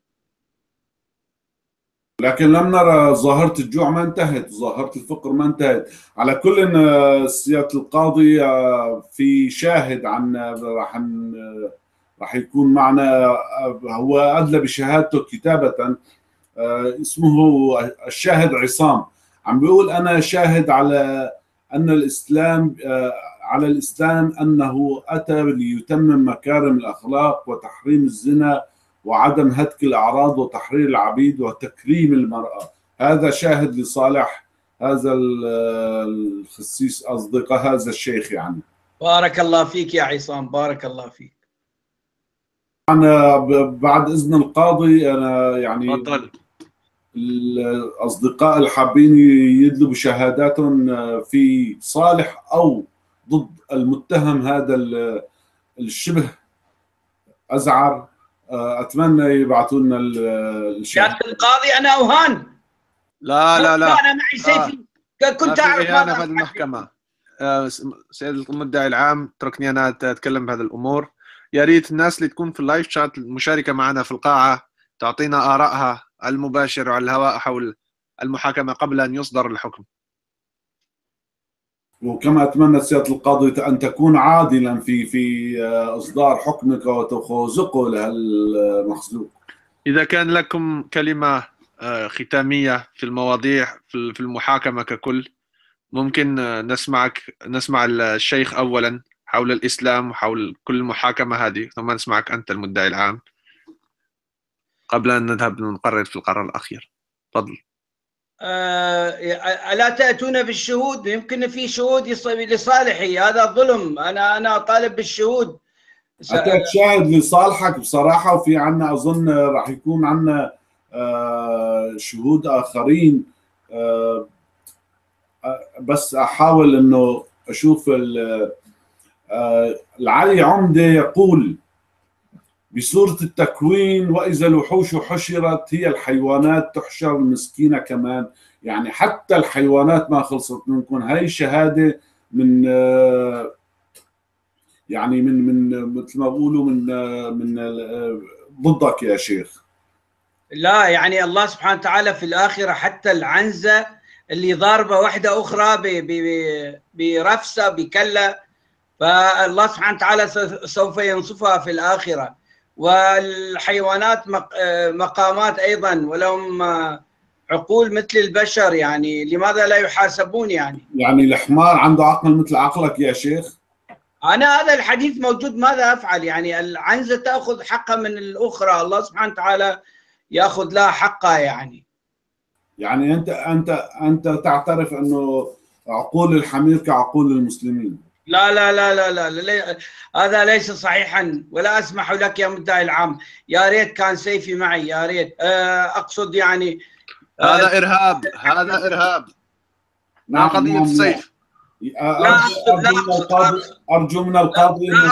لكن لم نرى ظاهرة الجوع ما انتهت، ظاهرة الفقر ما انتهت. على كل سيادة القاضي في شاهد عنا راح يكون معنا، هو أدلى بشهادته كتابة، اسمه الشاهد عصام. عم بيقول أنا شاهد أن الإسلام على الإسلام أنه أتى ليتمم مكارم الأخلاق وتحريم الزنا وعدم هتك الأعراض وتحرير العبيد وتكريم المرأة. هذا شاهد لصالح هذا الخسيس أصدقاء هذا الشيخ يعني. بارك الله فيك يا عصام، بارك الله فيك. أنا بعد إذن القاضي أنا يعني تفضل. الأصدقاء الحابين يدلوا بشهاداتهم في صالح أو ضد المتهم هذا الشبه أزعر، أتمنى يبعثوا لنا سيادة القاضي أنا أوهان. لا أنا معي سيفي. كنت أعرف ماذا في المحكمة. سيد المدعي العام اتركني أنا أتكلم بهذه الأمور. يا ريت الناس اللي تكون في اللايف شات المشاركة معنا في القاعة تعطينا آرائها المباشر على الهواء حول المحاكمة قبل أن يصدر الحكم. وكما أتمنى سيادة القاضي أن تكون عادلا في إصدار حكمك وتخوزقه لهالمخزوق. إذا كان لكم كلمة ختامية في المواضيع في المحاكمة ككل، ممكن نسمع الشيخ أولا حول الإسلام وحول كل المحاكمة هذه، ثم نسمعك أنت المدعي العام قبل أن نذهب نقرر في القرار الأخير. تفضل. ألا تأتون بالشهود؟ يمكن في شهود لصالحي، هذا ظلم. أنا طالب بالشهود. أتيت شاهد لصالحك بصراحة، وفي عنا أظن راح يكون عنا شهود آخرين، بس أحاول أنه أشوف. العلي عمدة يقول بسورة التكوين: وإذا الوحوش حشرت، هي الحيوانات تحشر المسكينة كمان. يعني حتى الحيوانات ما خلصت منكم. هاي شهادة من يعني من مثل ما بقولوا من ضدك يا شيخ. لا يعني الله سبحانه وتعالى في الآخرة حتى العنزة اللي ضاربة واحدة أخرى برفسة بكلة، فالله سبحانه وتعالى سوف ينصفها في الآخرة. والحيوانات مقامات أيضا، ولهم عقول مثل البشر، يعني لماذا لا يحاسبون؟ يعني الحمار عنده عقل مثل عقلك يا شيخ. أنا هذا الحديث موجود، ماذا أفعل؟ يعني العنزة تأخذ حقها من الأخرى، الله سبحانه وتعالى يأخذ لها حقها. يعني أنت تعترف أنه عقول الحمير كعقول المسلمين؟ لا لا لا لا لا, لا هذا ليس صحيحا، ولا أسمح لك يا مدعي العام. يا ريت كان سيفي معي، يا ريت. أقصد يعني هذا إرهاب، ما قضية السيف. أرجو من القاضي لا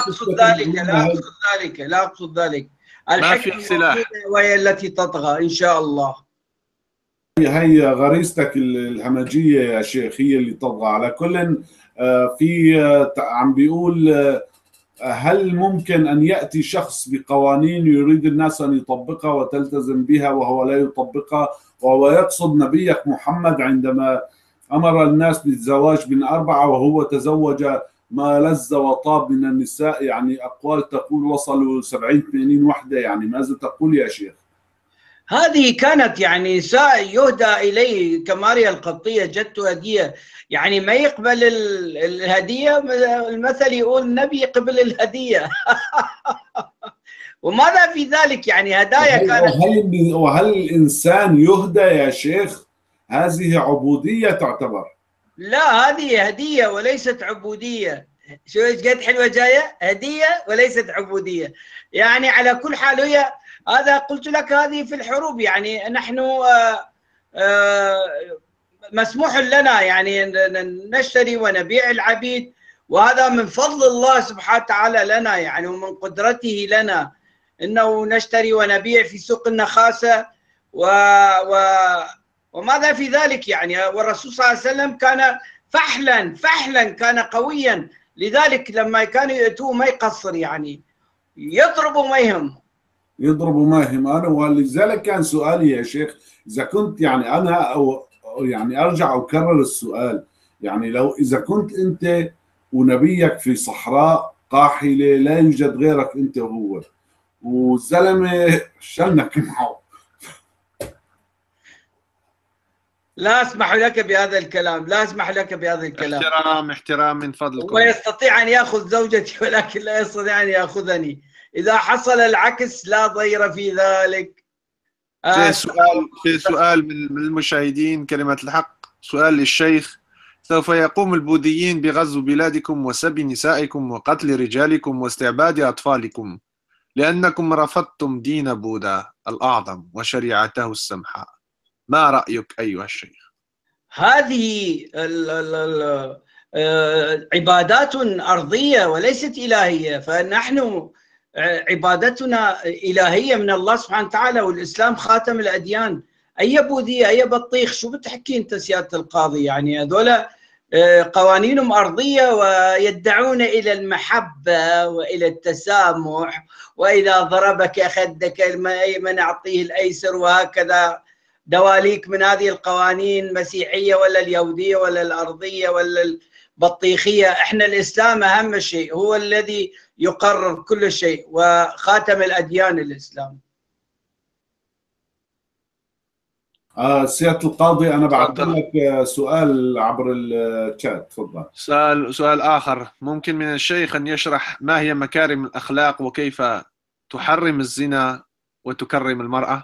أقصد ذلك. الحكمة سلاح وهي التي تطغى إن شاء الله. هي غريزتك الهمجية يا شيخ هي اللي تطغى على كل. في عم بيقول: هل ممكن أن يأتي شخص بقوانين يريد الناس أن يطبقها وتلتزم بها وهو لا يطبقها، وهو يقصد نبيك محمد عندما أمر الناس بالزواج من 4، وهو تزوج ما لذ وطاب من النساء؟ يعني أقوال تقول وصلوا 70-80 وحدة. يعني ماذا تقول يا شيخ؟ هذه كانت يعني نساء يهدى إليه كماريا القبطية، جدت هدية. يعني ما يقبل الهدية، المثل يقول النبي يقبل الهدية. وماذا في ذلك؟ يعني هدايا كانت. وهل الإنسان يهدى يا شيخ؟ هذه عبودية تعتبر. لا، هذه هدية وليست عبودية. شو قد حلوة جاية، هدية وليست عبودية. يعني على كل حال هي هذا قلت لك، هذه في الحروب. يعني نحن مسموح لنا يعني نشتري ونبيع العبيد، وهذا من فضل الله سبحانه وتعالى لنا، يعني ومن قدرته لنا انه نشتري ونبيع في سوق النخاسة وماذا في ذلك. يعني والرسول صلى الله عليه وسلم كان فحلا كان قويا، لذلك لما كانوا يأتوه ما يقصر، يعني يضربوا ما يهم. أنا، ولذلك كان سؤالي يا شيخ إذا كنت يعني أنا أو يعني أرجع أكرر السؤال، يعني لو إذا كنت أنت ونبيك في صحراء قاحلة لا يوجد غيرك أنت وهو، والزلمة شلنك معه، لا أسمح لك بهذا الكلام، لا أسمح لك بهذا الكلام. احترام من فضلكم. هو يستطيع أن يأخذ زوجتي ولكن لا يستطيع أن يأخذني. إذا حصل العكس لا ضير في ذلك. في سؤال من المشاهدين كلمة الحق، سؤال للشيخ: سوف يقوم البوذيين بغزو بلادكم وسبي نسائكم وقتل رجالكم واستعباد أطفالكم لأنكم رفضتم دين بوذا الأعظم وشريعته السمحاء. ما رأيك أيها الشيخ؟ هذه عبادات أرضية وليست إلهية، فنحن عبادتنا إلهية من الله سبحانه وتعالى، والإسلام خاتم الأديان. أي بوذية أي بطيخ، شو بتحكي أنت سيادة القاضي؟ يعني هذول قوانينهم أرضية ويدعون إلى المحبة وإلى التسامح، وإذا ضربك خدك الأيمن أعطيه الأيسر، وهكذا دواليك من هذه القوانين المسيحية ولا اليهودية ولا الأرضية ولا البطيخية. إحنا الإسلام أهم شيء، هو الذي يقرر كل شيء، وخاتم الأديان الإسلام. سيادة القاضي أنا بعثت لك سؤال عبر الشات، تفضل. سؤال آخر ممكن من الشيخ أن يشرح ما هي مكارم الأخلاق وكيف تحرم الزنا وتكرم المرأة؟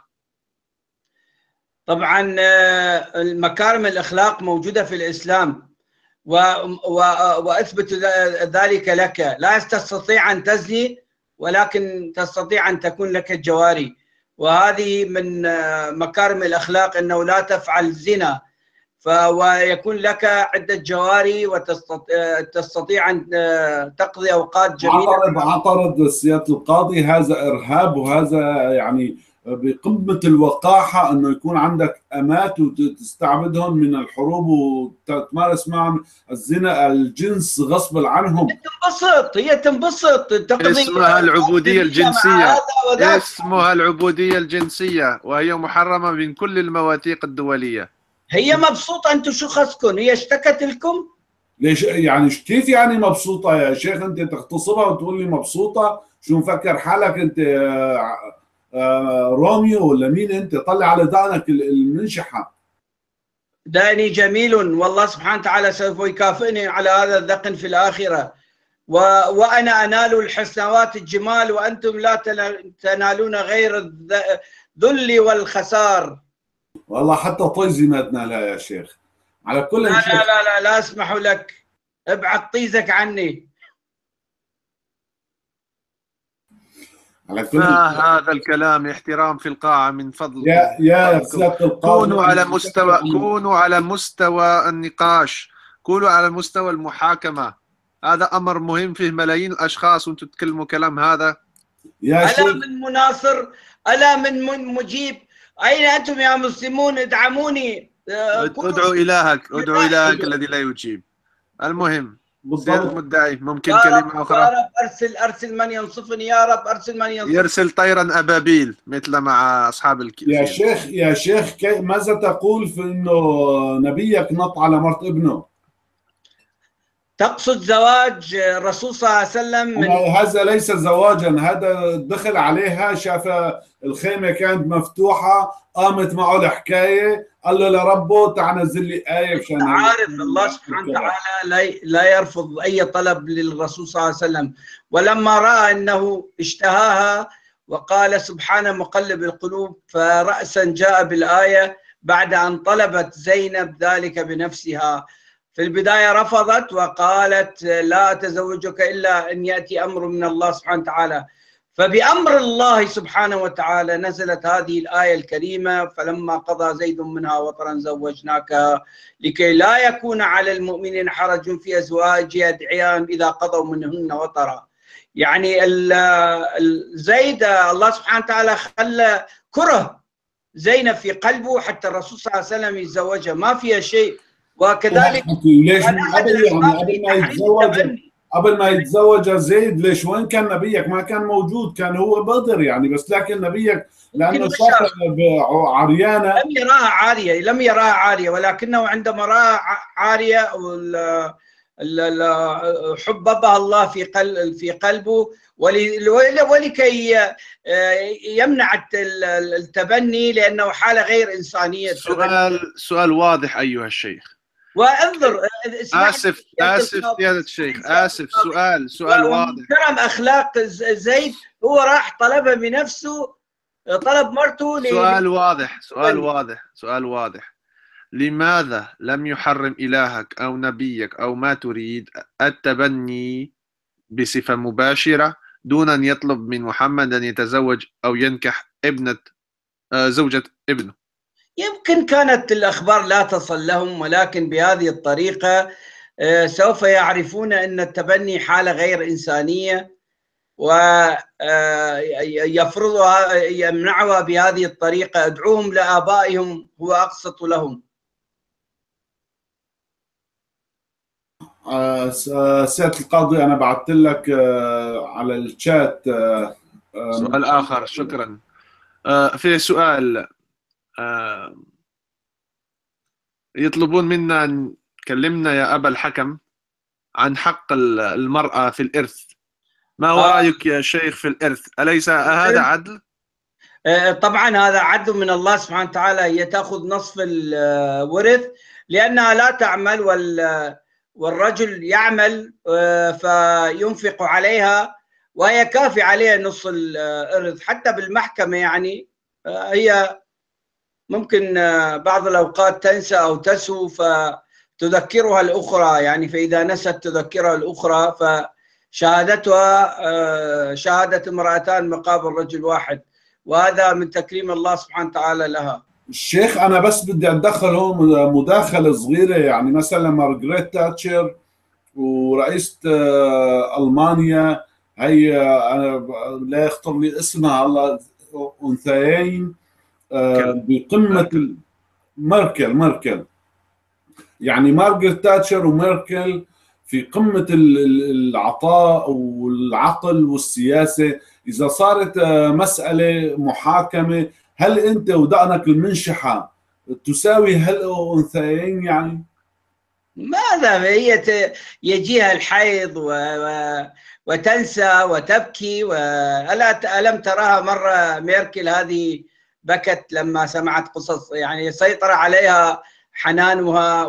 طبعا المكارم الأخلاق موجودة في الإسلام، وأثبت ذلك لك. لا تستطيع أن تزني ولكن تستطيع أن تكون لك الجواري، وهذه من مكارم الأخلاق أنه لا تفعل زنا، ويكون لك عدة جواري وتستطيع أن تقضي أوقات جميلة. أعترض سيادة القاضي، هذا إرهاب، وهذا يعني بقمة الوقاحة أنه يكون عندك أمات وتستعبدهم من الحروب وتمارس معهم الزنا الجنس غصب عنهم. هي تنبسط اسمها العبودية الجنسية، اسمها العبودية الجنسية، وهي محرمة من كل المواثيق الدولية. هي مبسوطة، أنتم شو خصكم؟ هي اشتكت لكم؟ ليش يعني؟ كيف يعني مبسوطة يا شيخ؟ أنت تغتصبها وتقول لي مبسوطة؟ شو مفكر حالك أنت روميو ولا مين أنت؟ طلع على دانك المنشحة. داني جميل، والله سبحانه وتعالى سوف يكافئني على هذا الذقن في الآخرة، وأنا أنال الحسنوات الجمال، وأنتم لا تنالون غير الذل والخسار. والله حتى طيزي ما تنالها يا شيخ. على كل لا لا لا لا, لا أسمح لك، ابعد طيزك عني. على كل هذا الكلام احترام في القاعة من فضلكم. يا سيادة القاضي، كونوا على مستوى النقاش، كونوا على مستوى المحاكمة. هذا أمر مهم، فيه ملايين الأشخاص وأنتم تتكلموا كلام هذا. ألا من مناصر، ألا من مجيب، أين أنتم يا مسلمون؟ ادعموني. ادعوا إلهك الذي لا يجيب. المهم سيد المدعي، ممكن كلمة أخرى؟ يا رب أرسل من ينصفني، يا رب أرسل من ينصفني. يرسل طيرا أبابيل مثل مع أصحاب الكيل. يا شيخ ماذا تقول في إنه نبيك نط على مرت ابنه؟ تقصد زواج الرسول صلى الله عليه وسلم؟ هذا ليس زواجا، هذا دخل عليها، شاف الخيمة كانت مفتوحة، قامت معه الحكاية، قال له لربه تعال نزل لي آية مشان عارف الله سبحانه وتعالى لا يرفض أي طلب للرسول صلى الله عليه وسلم، ولما رأى أنه اشتهاها وقال سبحانه مقلب القلوب، فرأسا جاء بالآية بعد أن طلبت زينب ذلك بنفسها. في البداية رفضت وقالت لا أتزوجك إلا أن يأتي أمر من الله سبحانه وتعالى، فبأمر الله سبحانه وتعالى نزلت هذه الآية الكريمة: فلما قضى زيد منها وطرا زوجناك لكي لا يكون على المؤمنين حرج في أزواج أدعيائهم إذا قضوا منهن وطرا. يعني زيد الله سبحانه وتعالى خلى كره زينب في قلبه حتى الرسول صلى الله عليه وسلم يتزوجها، ما فيها شيء. وكذلك ليش قبل ما يتزوج زيد، ليش وين كان نبيك؟ ما كان موجود، كان هو بدر يعني، بس لكن نبيك لانه شاف عريانه لم يراها عاريه ولكنه عندما راى عاريه حببها الله في قلبه ولكي يمنع التبني لأنه حالة غير إنسانية. سؤال واضح أيها الشيخ. وانظر، آسف سيادة الشيخ، آسف. سؤال واضح. كرم أخلاق زيد، هو راح طلبها بنفسه، طلب مرته. سؤال واضح. لماذا لم يحرم إلهك أو نبيك أو ما تريد التبني بصفة مباشرة دون أن يطلب من محمد أن يتزوج أو ينكح زوجة ابنه؟ يمكن كانت الأخبار لا تصل لهم، ولكن بهذه الطريقة سوف يعرفون أن التبني حالة غير إنسانية، ويفرضها يمنعها بهذه الطريقة. ادعوهم لآبائهم هو أقسط لهم. سيادة القاضي، أنا بعثت لك على الشات سؤال آخر. شكرا. في سؤال يطلبون منا أن كلمنا يا أبا الحكم عن حق المرأة في الإرث. ما هو رأيك يا شيخ في الإرث؟ أليس هذا عدل؟ طبعا هذا عدل من الله سبحانه وتعالى. هي تأخذ نصف الورث لأنها لا تعمل والرجل يعمل فينفق عليها، وهي كافي عليها نصف الإرث. حتى بالمحكمة يعني هي ممكن بعض الأوقات تنسى أو تسهو فتذكرها الأخرى، يعني فإذا نست تذكرها الأخرى، فشهادتها شهادة امرأتان مقابل رجل واحد، وهذا من تكريم الله سبحانه وتعالى لها. الشيخ أنا بس بدي أتدخل هون مداخلة صغيرة. يعني مثلا مارغريت تاتشر ورئيسة ألمانيا، هي أنا لا يخطر لي اسمها هلا، أنثيين بقمة ميركل. يعني مارغريت تاتشر وميركل في قمة العطاء والعقل والسياسة. إذا صارت مسألة محاكمة، هل أنت ودقنك المنشحة تساوي هالأنثيين؟ يعني ماذا هي يجيها الحيض وتنسى وتبكي. ألم تراها مرة ميركل هذه بكت لما سمعت قصص، يعني سيطر عليها حنانها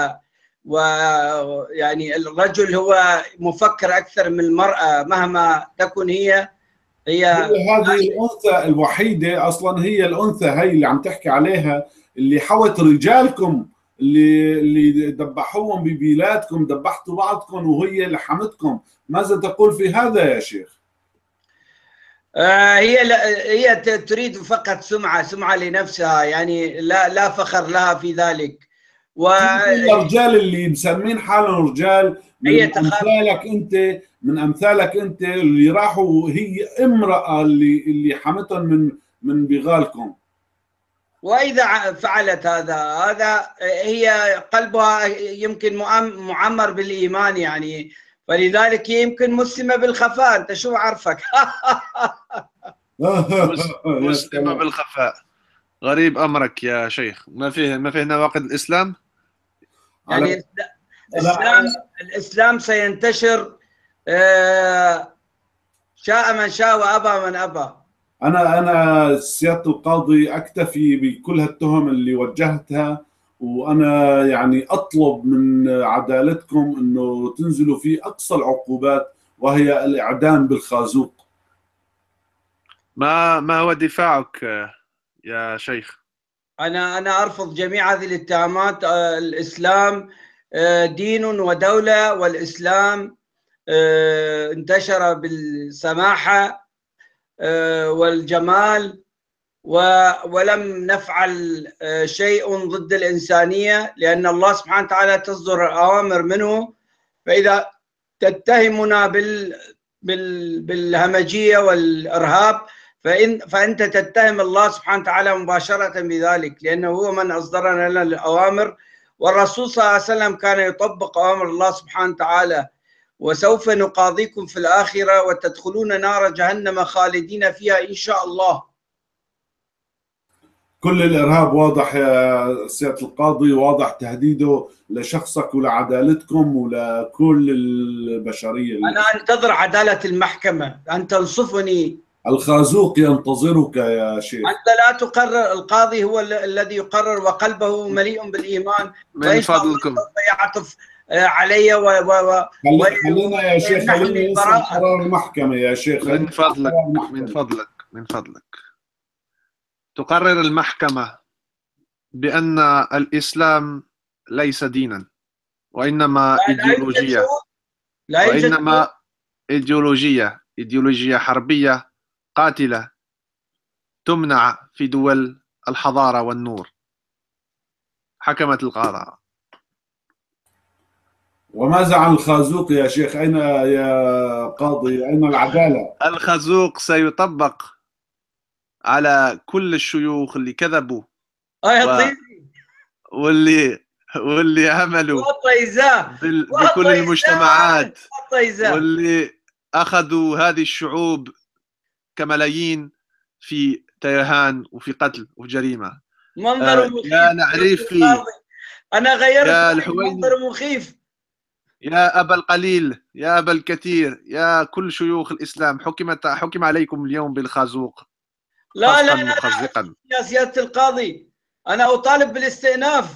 يعني الرجل هو مفكر أكثر من المرأة مهما تكن هي هذه الأنثى الوحيدة أصلا. هي الأنثى هي اللي عم تحكي عليها، اللي حوت رجالكم اللي دبحوهم ببلادكم، دبحتوا بعضكم، وهي اللي حمتكم. ماذا تقول في هذا يا شيخ؟ هي تريد فقط سمعة لنفسها، يعني لا فخر لها في ذلك. الرجال اللي مسمين حالهم رجال من امثالك انت اللي راحوا، هي امرأة اللي حمتهم من بغالكم. وإذا فعلت هذا هي قلبها يمكن معمر بالإيمان، يعني فلذلك يمكن مسلمة بالخفاء. أنت شو عرفك؟ مسلمة بالخفاء. غريب أمرك يا شيخ. ما فيه نواقض الإسلام؟ يعني الإسلام سينتشر شاء من شاء وأبى من أبى. أنا سيادة القاضي أكتفي بكل هالتهم اللي وجهتها، وأنا يعني أطلب من عدالتكم أنه تنزلوا في أقصى العقوبات، وهي الإعدام بالخازوق. ما هو دفاعك يا شيخ؟ أنا أرفض جميع هذه الاتهامات. الإسلام دين ودولة، والإسلام انتشر بالسماحة والجمال، ولم نفعل شيء ضد الإنسانية، لأن الله سبحانه وتعالى تصدر أوامر منه. فإذا تتهمنا بالهمجية والإرهاب فأنت تتهم الله سبحانه وتعالى مباشرة بذلك، لأنه هو من أصدرنا لنا الأوامر، والرسول صلى الله عليه وسلم كان يطبق أوامر الله سبحانه وتعالى. وسوف نقاضيكم في الآخرة وتدخلون نار جهنم خالدين فيها إن شاء الله. كل الارهاب واضح يا سياده القاضي، واضح تهديده لشخصك ولعدالتكم ولكل البشريه. انا انتظر عداله المحكمه ان تنصفني. الخازوق ينتظرك يا شيخ. انت لا تقرر، القاضي هو الذي يقرر وقلبه مليء بالايمان. من فضلكم يعطف علي خلينا يا شيخ، خلينا نسمع قرار المحكمه يا شيخ. من فضلك من فضلك من فضلك. تقرر المحكمة بأن الإسلام ليس دينا، وإنما إيديولوجية، وإنما إيديولوجية حربية قاتلة تمنع في دول الحضارة والنور. حكمت القضاء. وماذا عن الخازوق يا شيخ؟ أين يا قاضي؟ أين العدالة؟ الخازوق سيطبق على كل الشيوخ اللي كذبوا واللي عملوا بكل المجتمعات، واللي أخذوا هذه الشعوب كملايين في تيهان وفي قتل وفي جريمة. منظر مخيف. يا نعريفي، أنا غيرت منظر مخيف. يا أبا القليل، يا أبا الكثير، يا كل شيوخ الإسلام، حكم عليكم اليوم بالخازوق. لا لا لا يا سيادة القاضي، أنا أطالب بالاستئناف.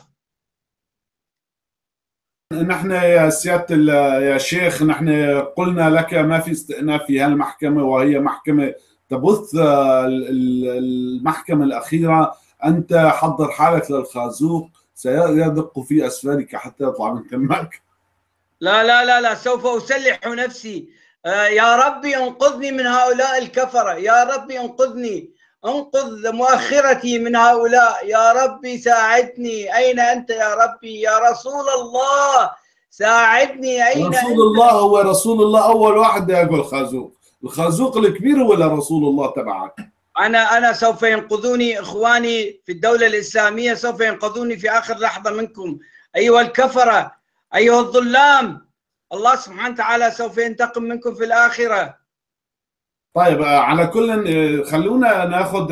نحن يا سيادة يا شيخ، نحن قلنا لك ما في استئناف في هالمحكمة، وهي محكمة تبث المحكمة الأخيرة. أنت حضر حالك للخازوق، سيدق في أسفلك حتى يطلع من تمك. لا لا لا لا، سوف أسلح نفسي. يا ربي انقذني من هؤلاء الكفرة، يا ربي انقذني، انقذ مؤخرتي من هؤلاء، يا ربي ساعدني. أين أنت يا ربي؟ يا رسول الله ساعدني، أين رسول أنت؟ الله هو رسول الله أول واحد يقول خازوق. الخازوق الكبير هو لرسول الله تبعك. أنا سوف ينقذوني إخواني في الدولة الإسلامية، سوف ينقذوني في آخر لحظة منكم أيها الكفرة، أيها الظلام. الله سبحانه وتعالى سوف ينتقم منكم في الآخرة. طيب على كل خلونا ناخذ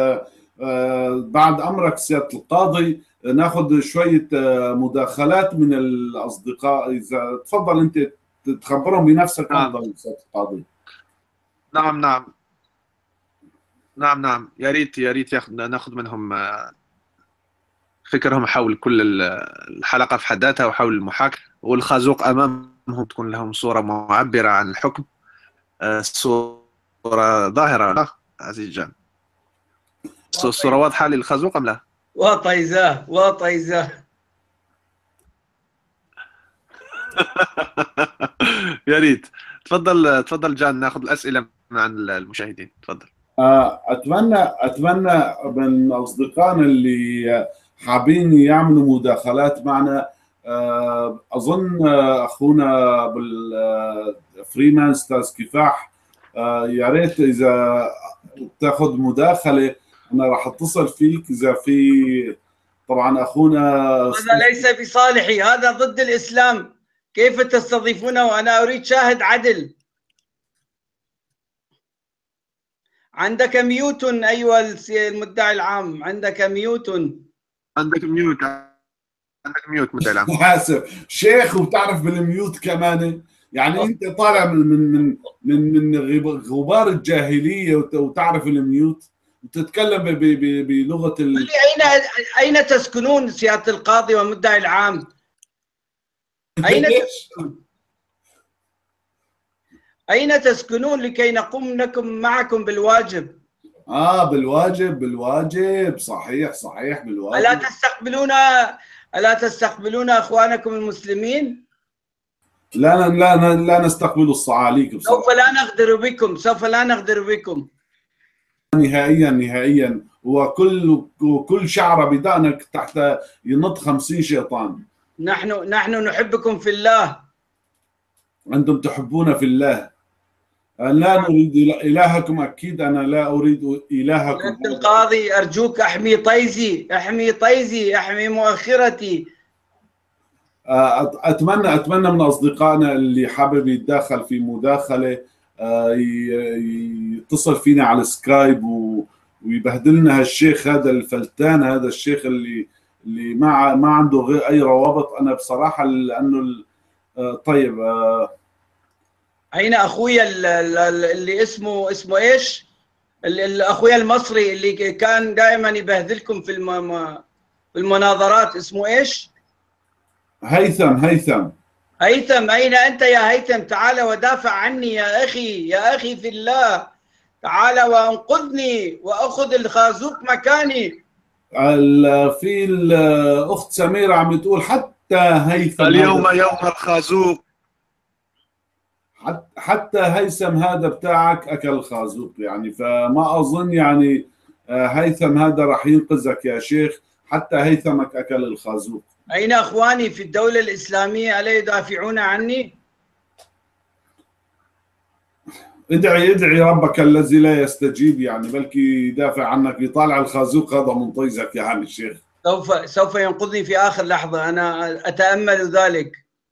بعد أمرك سيادة القاضي، ناخذ شوية مداخلات من الأصدقاء. إذا تفضل أنت تخبرهم بنفسك. أفضل سيادة القاضي. نعم يا ريت ناخذ منهم فكرهم حول كل الحلقة في حد ذاتها وحول المحاكمة، والخازوق أمامهم تكون لهم صورة معبرة عن الحكم، صورة ظاهرة. عزيز جان، الصورة واضحة للخازوق أم لا؟ وطيزاه يا ريت. تفضل جان، ناخذ الأسئلة عن المشاهدين. تفضل. أتمنى من أصدقائنا اللي حابين يعملوا مداخلات معنا. أظن أخونا بالفريمان أستاذ كفاح، يا ريت إذا تاخذ مداخلة أنا راح أتصل فيك. إذا في طبعا أخونا هذا ليس بصالحي، هذا ضد الإسلام، كيف تستضيفونه وأنا أريد شاهد عدل؟ عندك ميوت أيها المدعي العام، عندك ميوت مدعي العام. حاسب شيخ، وبتعرف بالميوت كمان، يعني انت طالع من غبار الجاهليه وتعرف الميوت وتتكلم بلغه اين تسكنون سياده القاضي والمدعي العام؟ أين تسكنون لكي نقوم معكم بالواجب؟ بالواجب صحيح بالواجب. ألا تستقبلون أخوانكم المسلمين؟ لا نستقبل الصعاليك بصراحة. سوف لا نغدر بكم نهائيا. وكل شعرة بدانك تحت ينط 50 شيطان. نحن نحبكم في الله. أنتم تحبون في الله. لا نريد إلهكم، أكيد أنا لا أريد إلهكم. القاضي أرجوك احمي طيزي، احمي مؤخرتي. أتمنى من أصدقائنا اللي حابب يتداخل في مداخلة يتصل فينا على سكايب ويبهدلنا هالشيخ هذا الفلتان، هذا الشيخ اللي ما عنده غير اي روابط. انا بصراحه لانه طيب اين اخويا اللي اسمه ايش؟ اخويا المصري اللي كان دائما يبهدلكم في المناظرات، اسمه ايش؟ هيثم. هيثم، اين انت يا هيثم؟ تعال ودافع عني يا اخي في الله، تعال وانقذني واخذ الخازوق مكاني. في الاخت سميره عم تقول حتى هيثم اليوم يوم الخازوق، حتى هيثم هذا بتاعك اكل الخازوق يعني. فما اظن يعني هيثم هذا راح ينقذك يا شيخ، حتى هيثمك اكل الخازوق. اين اخواني في الدوله الاسلاميه؟ الا يدافعون عني؟ ادعي ربك الذي لا يستجيب يعني، بلكي يدافع عنك، يطالع الخازوق هذا من طيزك يا عم الشيخ. سوف ينقذني في اخر لحظه، انا اتامل ذلك.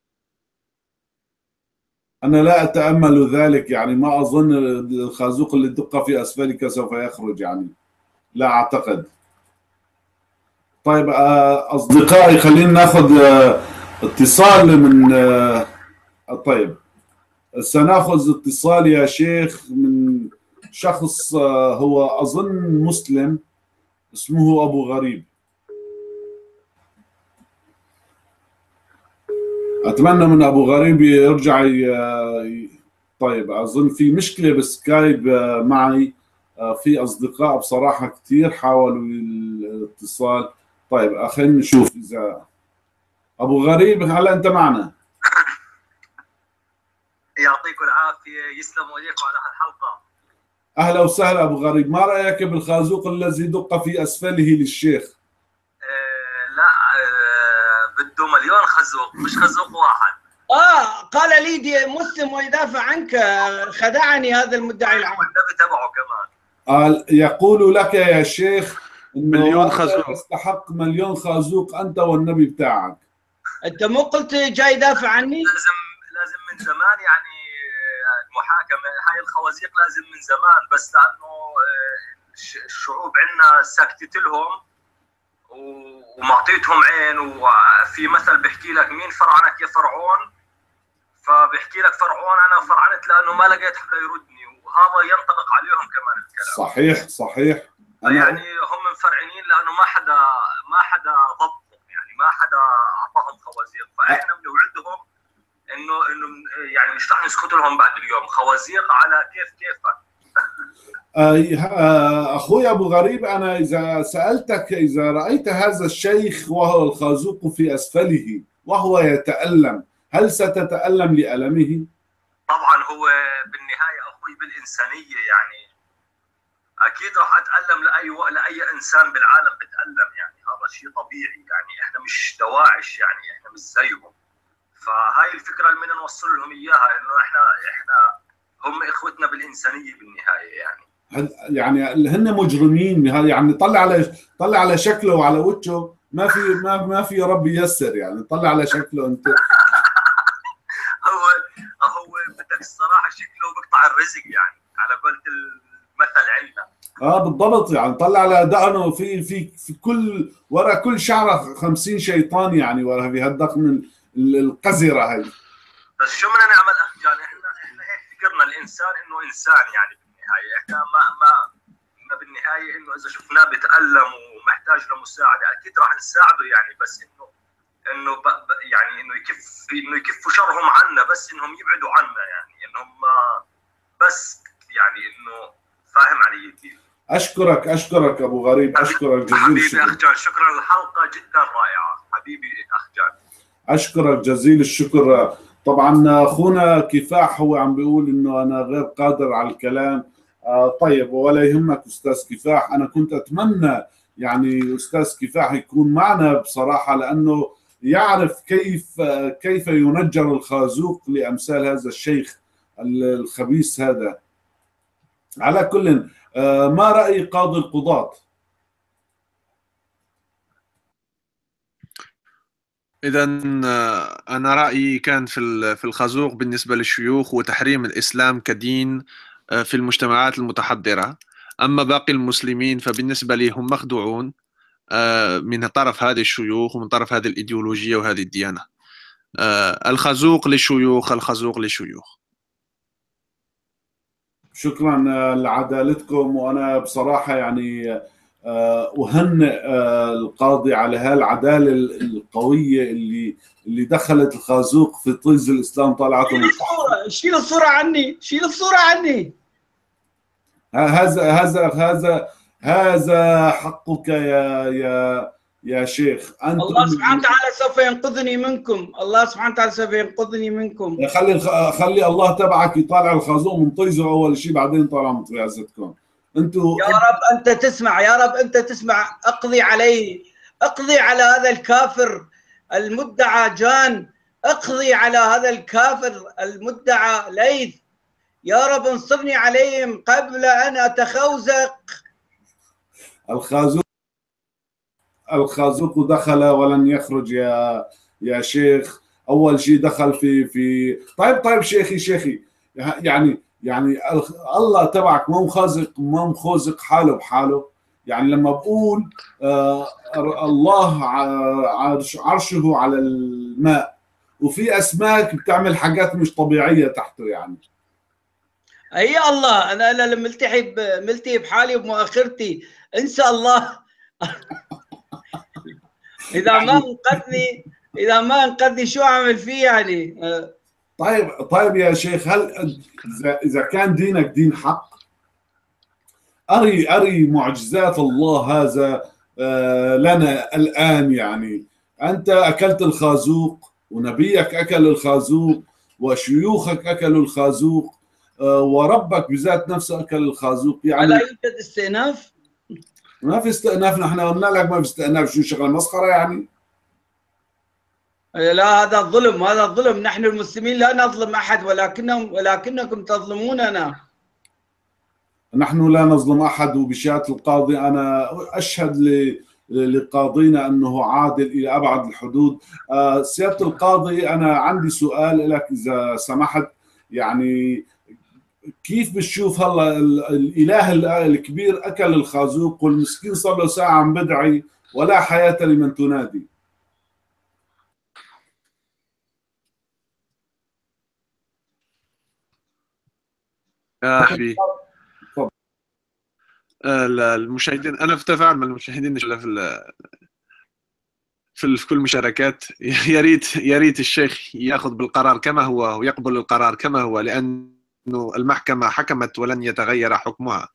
انا لا اتامل ذلك يعني، ما اظن الخازوق اللي دق في اسفلك سوف يخرج يعني، لا اعتقد. طيب اصدقائي خلينا ناخذ اتصال من طيب سناخذ اتصال يا شيخ من شخص هو اظن مسلم، اسمه ابو غريب. اتمنى من ابو غريب يرجع طيب اظن في مشكله بالسكايب معي، في اصدقاء بصراحه كثير حاولوا الاتصال. طيب خلينا نشوف اذا ابو غريب هلا انت معنا. يعطيكم العافيه، يسلم ايديكم على هالحلقه. اهلا وسهلا ابو غريب، ما رايك بالخازوق الذي دق في اسفله للشيخ؟ لا بده مليون خازوق، مش خازوق واحد. قال لي دي مسلم ويدافع عنك، خدعني هذا المدعي العام. والنبي تبعه كمان. قال يقول لك يا شيخ انه مليون خازوق، تستحق مليون خازوق انت والنبي بتاعك. انت مو قلت جاي يدافع عني؟ لازم من زمان يعني المحاكمه هاي الخوازيق لازم من زمان، بس لانه الشعوب عندنا ساكتت لهم ومعطيتهم عين. وفي مثل بيحكي لك مين فرعنك يا فرعون، فبيحكي لك فرعون انا فرعنت لانه ما لقيت حدا يردني، وهذا ينطبق عليهم كمان الكلام. صحيح يعني هم مفرعنين لانه ما حدا ضبطهم يعني، ما حدا اعطاهم خوازيق، فاحنا بنوعدهم انه يعني مش رح نسكت لهم بعد اليوم، خوازيق على كيفك. اخوي ابو غريب، انا اذا سالتك اذا رايت هذا الشيخ وهو الخازوق في اسفله وهو يتالم، هل ستتالم لالمه؟ طبعا هو بالنهايه اخوي بالانسانيه يعني، اكيد راح اتالم لاي انسان بالعالم بتالم يعني، هذا شيء طبيعي يعني، احنا مش دواعش يعني، احنا مش زيهم. فهاي الفكره اللي بدنا نوصل لهم اياها، انه احنا هم اخوتنا بالانسانيه بالنهايه يعني هن مجرمين يعني. طلع على شكله وعلى وجهه، ما في رب ييسر يعني، طلع على شكله انت. هو بدك الصراحه شكله بقطع الرزق يعني، على قولة المثل عندنا. بالضبط يعني، طلع على دقنه في كل ورا كل شعره 50 شيطان يعني، ورا بهالدقن القذره هي. بس شو بدنا نعمل اخ جان؟ احنا هيك فكرنا الانسان انه انسان يعني بالنهايه، احنا ما بالنهايه انه اذا شفناه بيتالم ومحتاج لمساعده اكيد راح نساعده يعني، بس انه يعني انه يكفوا شرهم عنا، بس انهم يبعدوا عنا يعني، انهم بس يعني انه فاهم علي كيف. اشكرك ابو غريب، اشكرك جزيل الشكر. حبيبي اخ جان، شكرا للحلقه جدا رائعه حبيبي اخ جان. اشكرك جزيل الشكر. طبعا اخونا كفاح هو عم بيقول انه انا غير قادر على الكلام. طيب ولا يهمك استاذ كفاح، انا كنت اتمنى يعني استاذ كفاح يكون معنا بصراحه، لانه يعرف كيف ينجر الخازوق لامثال هذا الشيخ الخبيث هذا. على كل ما راي قاضي القضاة؟ إذا أنا رأيي كان في الخازوق بالنسبة للشيوخ وتحريم الإسلام كدين في المجتمعات المتحضرة. أما باقي المسلمين فبالنسبة لي هم مخدوعون من طرف هذه الشيوخ ومن طرف هذه الإيديولوجية وهذه الديانة. الخازوق للشيوخ، الخازوق للشيوخ. شكرا لعدالتكم. وأنا بصراحة يعني أهنئ القاضي على هالعدالة القوية اللي دخلت الخازوق في طيز الإسلام طلعته من تحت. شيل الصورة عني، شيل الصورة عني. هذا حقك يا شيخ. أنت الله سبحانه وتعالى سوف ينقذني منكم، الله سبحانه وتعالى سوف ينقذني منكم. خلي الله تبعك يطالع الخازوق من طيزه أول شيء، بعدين طالع من طيازتكم انتوا. يا رب أنت تسمع، يا رب أنت تسمع. اقضي عليه، اقضي على هذا الكافر المدعى جان، اقضي على هذا الكافر المدعى ليث. يا رب انصرني عليهم قبل أن أتخوزق. الخازوق دخل ولن يخرج يا شيخ. أول شيء دخل في طيب شيخي يعني الله تبعك ما مخازق حاله بحاله. يعني لما بقول الله عرشه على الماء وفي أسماك بتعمل حاجات مش طبيعية تحته، يعني هي الله. أنا لما ملتهي بحالي وبمؤخرتي، انسى الله. إذا ما انقذني شو أعمل فيه يعني؟ طيب يا شيخ، هل إذا كان دينك دين حق، أري معجزات الله هذا لنا الآن. يعني أنت أكلت الخازوق ونبيك أكل الخازوق وشيوخك أكلوا الخازوق وربك بذات نفسه أكل الخازوق. يعني لا يوجد استئناف؟ ما في استئناف. نحن قلنا لك ما في استئناف. شو شغله مسخرة يعني؟ لا، هذا الظلم، هذا الظلم. نحن المسلمين لا نظلم أحد، ولكنكم تظلموننا. نحن لا نظلم أحد. وبشهادة القاضي أنا أشهد لقاضينا أنه عادل إلى أبعد الحدود. سيادة القاضي، أنا عندي سؤال لك إذا سمحت. يعني كيف بتشوف هلا الإله الكبير أكل الخازوق والمسكين صار له ساعة عم بدعي ولا حياة لمن تنادي؟ يا حبيبي المشاهدين، انا في تفاعل مع المشاهدين في كل المشاركات. يا ريت الشيخ ياخذ بالقرار كما هو ويقبل القرار كما هو، لانه المحكمه حكمت ولن يتغير حكمها.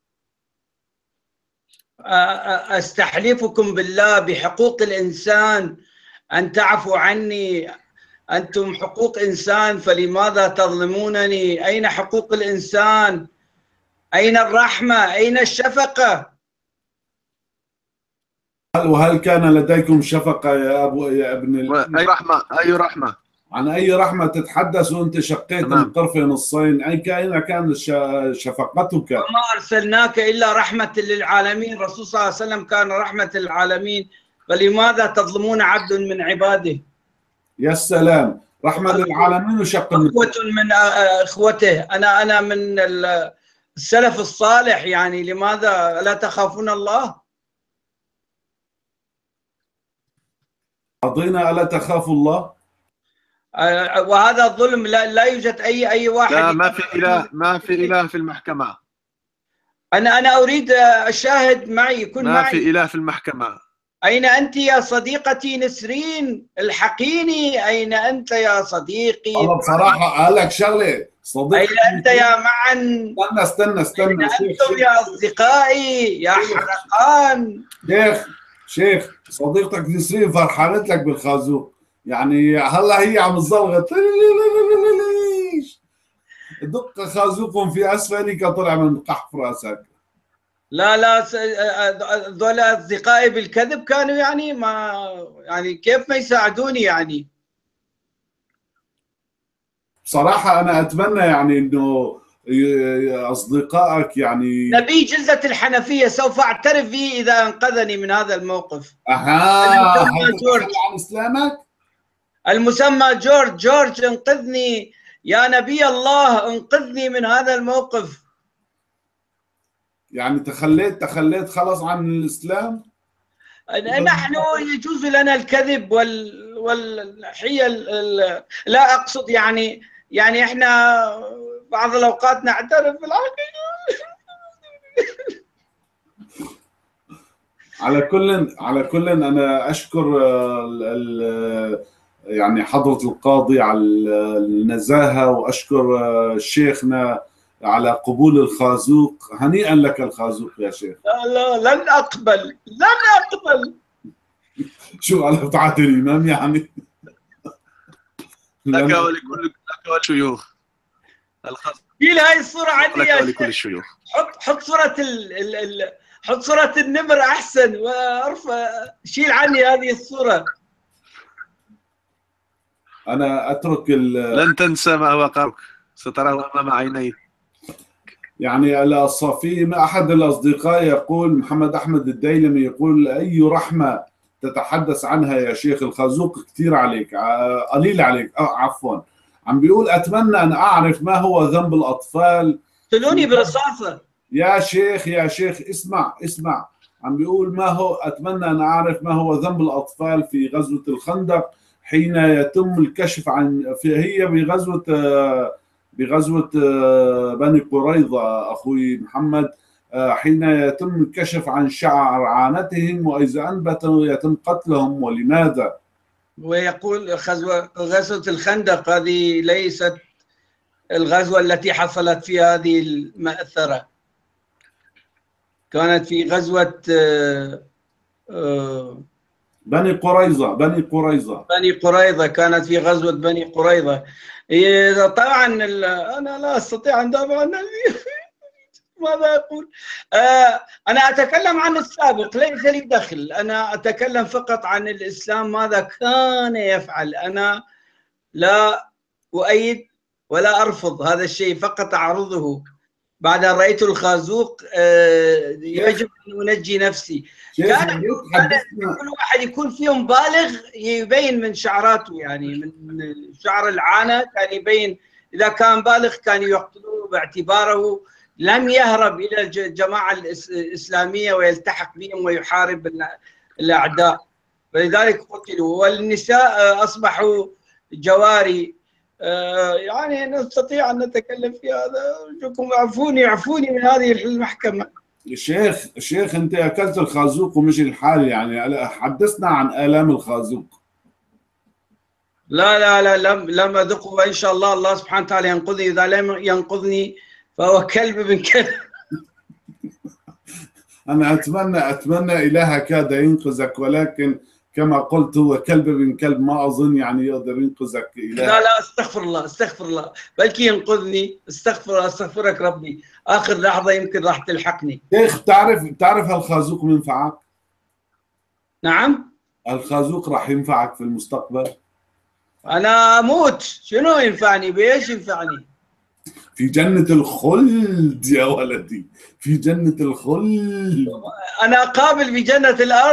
استحلفكم بالله بحقوق الانسان ان تعفوا عني. انتم حقوق انسان، فلماذا تظلمونني؟ اين حقوق الانسان؟ أين الرحمة؟ أين الشفقة؟ وهل كان لديكم شفقة يا ابن أي رحمة؟ أي رحمة؟ عن أي رحمة تتحدث وأنت شقيت الطرف نصين؟ أين كان شفقتك؟ وما أرسلناك إلا رحمة للعالمين. الرسول صلى الله عليه وسلم كان رحمة للعالمين، فلماذا تظلمون عبد من عباده؟ يا سلام، رحمة للعالمين وشق أخوة من إخوته. أنا من السلف الصالح، يعني لماذا لا تخافون الله؟ قضينا ألا تخافوا الله؟ وهذا الظلم. لا يوجد أي واحد. لا، ما في إله في المحكمة. أنا أريد الشاهد معي، يكون معي. ما في إله في المحكمة. أين أنت يا صديقتي نسرين؟ الحقيني، أين أنت يا صديقي؟ والله بصراحة قال لك شغلة صديقي. أين أنت يا معن؟ استنى أين أنتم يا أصدقائي يا حرقان؟ شيخ صديقتك نسرين فرحانت لك بالخازوق. يعني هلا هي عم تزلغط دق خازوق في أسفلك طلع من قحف راسك. لا ذولا أصدقائي بالكذب كانوا يعني يعني كيف ما يساعدوني يعني. بصراحة أنا أتمنى يعني إنه أصدقائك يعني. نبي جلدة الحنفية سوف أعترف به إذا أنقذني من هذا الموقف. المسمى جورج عن إسلامك. المسمى جورج انقذني يا نبي الله، انقذني من هذا الموقف. يعني تخليت خلاص عن الإسلام؟ نحن يجوز لنا الكذب والحيل. لا أقصد يعني إحنا بعض الأوقات نعترف بالحقيقة. على كل أنا أشكر يعني حضرة القاضي على النزاهة، وأشكر شيخنا على قبول الخازوق. هنيئا لك الخازوق يا شيخ. لا لن أقبل. شو على بتاعة الإمام يعني؟ لك ولكل الشيوخ. شيل هاي الصورة عني يا ولكل شيخ. الشيوخ. حط صورة حط صورة النمر أحسن، وارفع شيل عني هذه الصورة. أنا أترك لن تنسى ما وقعك، ستراه أمام عينيك. يعني في أحد الأصدقاء يقول، محمد أحمد الديلمي يقول: أي رحمة تتحدث عنها يا شيخ؟ الخازوق كثير عليك، قليل عليك. عفوا، عم بيقول: أتمنى أن أعرف ما هو ذنب الأطفال. قتلوني برصاصة يا شيخ اسمع. عم بيقول: أتمنى أن أعرف ما هو ذنب الأطفال في غزوة الخندق حين يتم الكشف عن هي بغزوة بني قريظة أخوي محمد، حين يتم الكشف عن شعر عانتهم، وإذا أنبتوا يتم قتلهم. ولماذا؟ ويقول غزوة الخندق هذه ليست الغزوة التي حصلت فيها هذه المأثرة، كانت في غزوة بني قريظة. كانت في غزوة بني قريظة. طبعا أنا لا أستطيع أن أدافع عن ماذا أقول؟ أنا أتكلم عن السابق، ليس لي دخل. أنا أتكلم فقط عن الإسلام ماذا كان يفعل. أنا لا أؤيد ولا أرفض هذا الشيء، فقط أعرضه. بعد أن رأيت الخازوق يجب أن أنجي نفسي. كان كل واحد يكون فيهم بالغ يبين من شعراته، يعني من شعر العانة كان يبين. إذا كان بالغ كان يقتلوه باعتباره لم يهرب إلى الجماعة الإسلامية ويلتحق بهم ويحارب الأعداء، فلذلك قتلوا. والنساء أصبحوا جواري. يعني نستطيع أن نتكلم في هذا. أرجوكم اعفوني من هذه المحكمة. الشيخ أنت أكلت الخازوق ومش الحال، يعني حدثنا عن آلام الخازوق. لا لم أذقه، وإن شاء الله سبحانه وتعالى ينقذني. إذا لم ينقذني فهو كلب من كلب. أنا أتمنى إله كاد ينقذك، ولكن كما قلت هو كلب من كلب، ما أظن يعني يقدر ينقذك إله. لا استغفر الله بلكي ينقذني. استغفرك ربي، آخر لحظة يمكن راح تلحقني. شيخ، تعرف هالخازوق ينفعك؟ نعم، الخازوق راح ينفعك في المستقبل. أنا أموت، شنو ينفعني؟ بإيش ينفعني؟ في جنة الخلد يا ولدي، في جنة الخلد. أنا قابل في جنة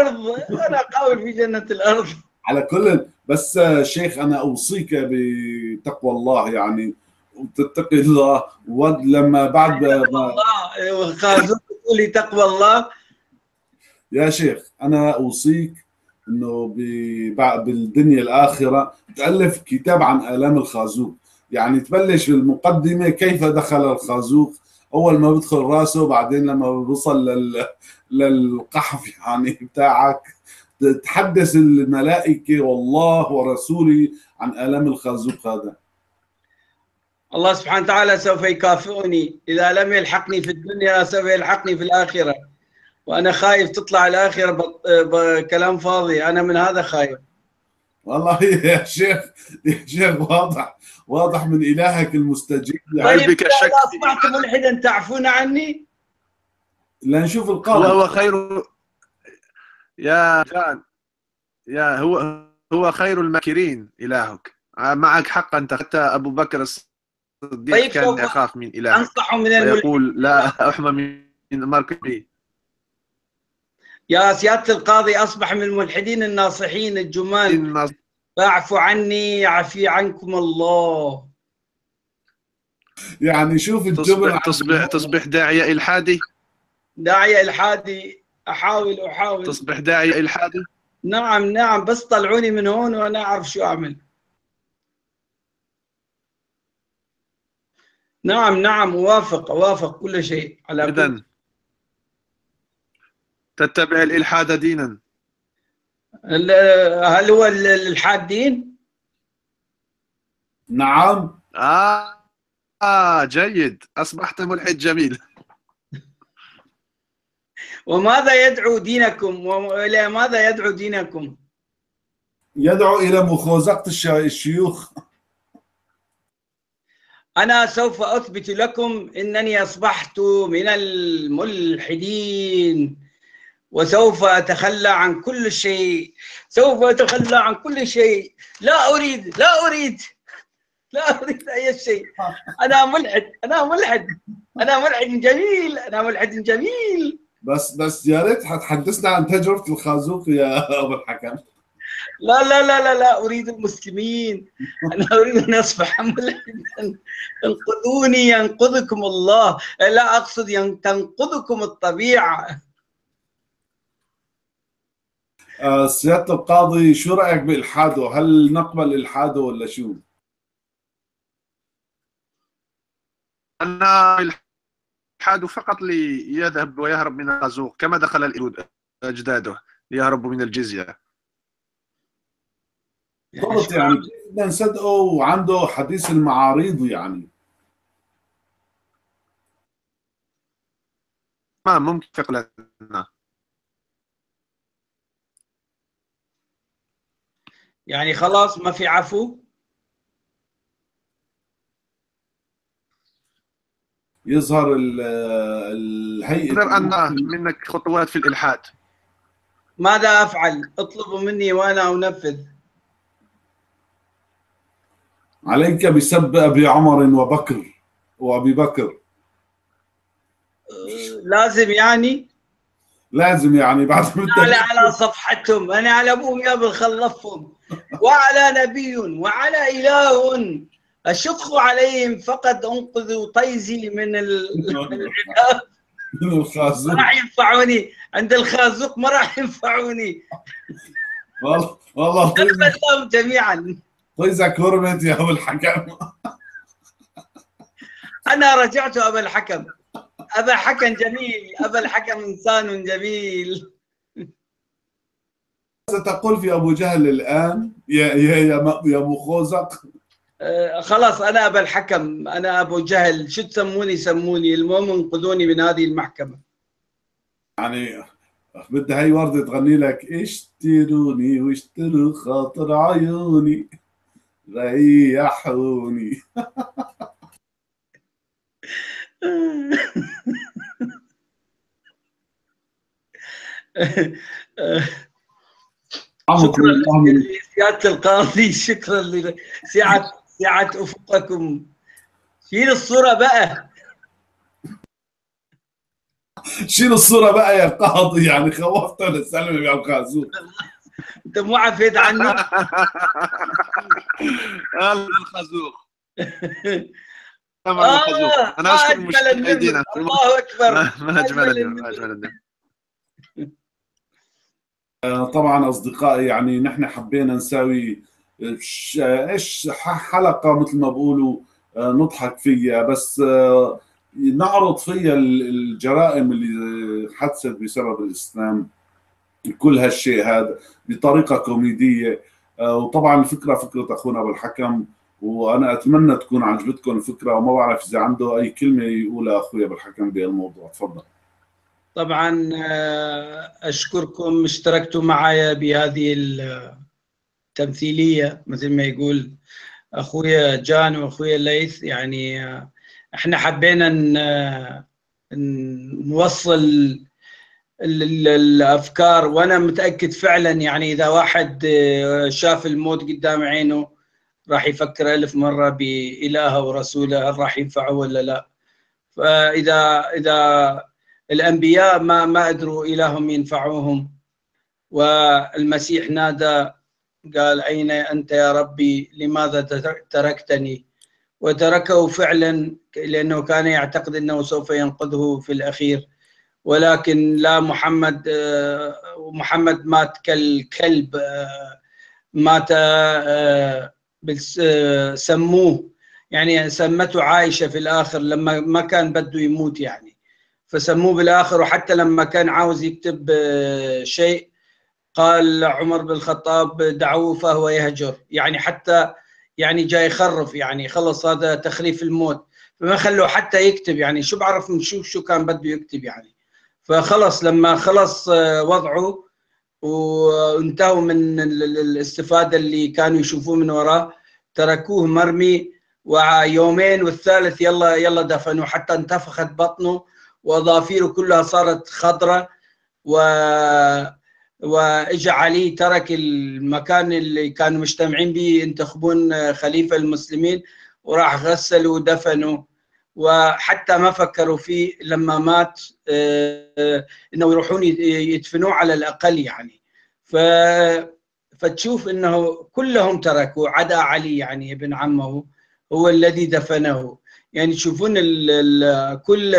الأرض. على كل، بس شيخ أنا أوصيك بتقوى الله، يعني وتتقي الله. ولما بعد الله خازوق تقولي تقوى الله. يا شيخ أنا أوصيك إنه بالدنيا الآخرة تألف كتاب عن آلام الخازوق. يعني تبلش بالمقدمة كيف دخل الخازوق، أول ما بدخل راسه، بعدين لما بوصل للقحف يعني بتاعك، تحدث الملائكة والله ورسوله عن آلام الخازوق هذا. الله سبحانه وتعالى سوف يكافئني. إذا لم يلحقني في الدنيا سوف يلحقني في الآخرة، وأنا خايف تطلع الآخرة بكلام فاضي. أنا من هذا خايف والله يا شيخ واضح من إلهك المستجيب. طيب إذا أصبحت ملحدا تعفون عني؟ لنشوف القاضي. هو خير يا جان، يا هو خير الماكرين إلهك. معك حق أنت. حتى أبو بكر الصديق طيب كان يخاف من إلهك، أنصح من ويقول لا أحمى من مركبي. يا سيادة القاضي، أصبح من الملحدين الناصحين الجمال. فاعفوا عني يعفي عنكم الله. يعني شوف الجمل. تصبح داعية إلحادي. داعية إلحادي، أحاول تصبح داعية إلحادي؟ نعم، بس طلعوني من هون وأنا أعرف شو أعمل. نعم، أوافق كل شيء على إذن تتبع الإلحاد دينا؟ هل هو الإلحاد دين؟ نعم. جيد، أصبحت ملحد جميل. وماذا يدعو دينكم؟ وإلى ماذا يدعو دينكم؟ يدعو إلى مخوزقة الشيوخ. أنا سوف أثبت لكم أنني أصبحت من الملحدين، وسوف أتخلى عن كل شيء، لا أريد أي شيء. أنا ملحد جميل. بس يا ريت حتحدثنا عن تجربة الخازوق يا أبو الحكم. لا أريد المسلمين، أنا أريد أن أصبح ملحدا. انقذوني ينقذكم الله، لا أقصد تنقذكم الطبيعة. سيادة القاضي، شو رأيك بإلحاده؟ هل نقبل إلحاده ولا شو؟ أنا الإلحاد فقط ليذهب ويهرب من الخازوق، كما دخل الإيرود أجداده ليهربوا من الجزية. بالضبط، يعني بدنا نصدقه وعنده حديث المعاريض يعني. ما ممكن لنا. يعني خلاص ما في عفو؟ يظهر الهيئة أقدر أن منك خطوات في الإلحاد. ماذا أفعل؟ اطلبوا مني وأنا أنفذ. عليك بسب أبي عمر وبكر وأبي بكر. لازم يعني؟ لازم يعني بعد ما أنا على صفحتهم، أنا على أبوهم يا خلفهم، وعلى نبي وعلى إله أشق عليهم فقد أنقذوا طيزي من الخازوق. ما راح ينفعوني عند الخازوق، ما راح ينفعوني. والله طيزهم جميعا. طيزك هرمت يا أبو الحكم. أنا رجعت أبا الحكم. أبا حكم جميل، أبا الحكم إنسان جميل. ستقول في أبو جهل الآن يا مخوزق؟ خلاص أنا أبا الحكم، أنا أبو جهل، شو تسموني سموني، المهم انقذوني من هذه المحكمة. يعني بدها هي وردة تغني لك اشتروني واشتروا خاطر عيوني ريحوني. شكرا لسيادة القاضي، شكرا لسعة أفقكم. شيل الصورة بقى، شيل الصورة بقى يا قاضي، يعني خوفتنا السلمة يا الخازوق. انت مو عفيت عني. الخازوق. انا اشكر المشاهدين. الله اكبر. ما اجمل النمر. طبعا اصدقائي، يعني نحن حبينا نساوي ايش حلقة مثل ما بقولوا نضحك فيها، بس نعرض فيها الجرائم اللي حدثت بسبب الإسلام، كل هالشيء هذا بطريقة كوميدية. وطبعا الفكرة فكرة أخونا أبو الحكم، وأنا أتمنى تكون عجبتكم الفكرة، وما بعرف إذا عنده أي كلمة يقولها أخوي أبو الحكم بهالموضوع. تفضل. طبعا أشكركم اشتركتوا معي بهذه التمثيلية مثل ما يقول أخويا جان وأخويا ليث. يعني احنا حبينا نوصل الأفكار، وأنا متأكد فعلا يعني إذا واحد شاف الموت قدام عينه راح يفكر 1000 مرة بإلهه ورسوله هل راح ينفعه ولا لا. فإذا الأنبياء ما قدروا إلههم ينفعوهم، والمسيح نادى قال أين أنت يا ربي لماذا تركتني، وتركه فعلا لأنه كان يعتقد أنه سوف ينقذه في الأخير. ولكن لا محمد مات كالكلب، مات سموه، يعني سمته عائشة في الآخر لما ما كان بده يموت يعني، فسموه بالآخر. وحتى لما كان عاوز يكتب شيء قال عمر بن الخطاب دعوه فهو يهجر، يعني حتى يعني جاي يخرف، يعني خلص هذا تخريف الموت، فما خلوه حتى يكتب، يعني شو بعرف نشوف شو كان بده يكتب يعني. فخلص لما خلص وضعه وانتهوا من الاستفادة اللي كانوا يشوفوه من وراه، تركوه مرمي، ويومين والثالث يلا دفنوه، حتى انتفخت بطنه وأظافيره كلها صارت خضراء. واجى علي ترك المكان اللي كانوا مجتمعين به ينتخبون خليفة المسلمين، وراح غسلوا ودفنوا، وحتى ما فكروا فيه لما مات انه يروحون يدفنوه على الاقل يعني. فتشوف انه كلهم تركوا عدا علي، يعني ابن عمه هو الذي دفنه. يعني تشوفون كل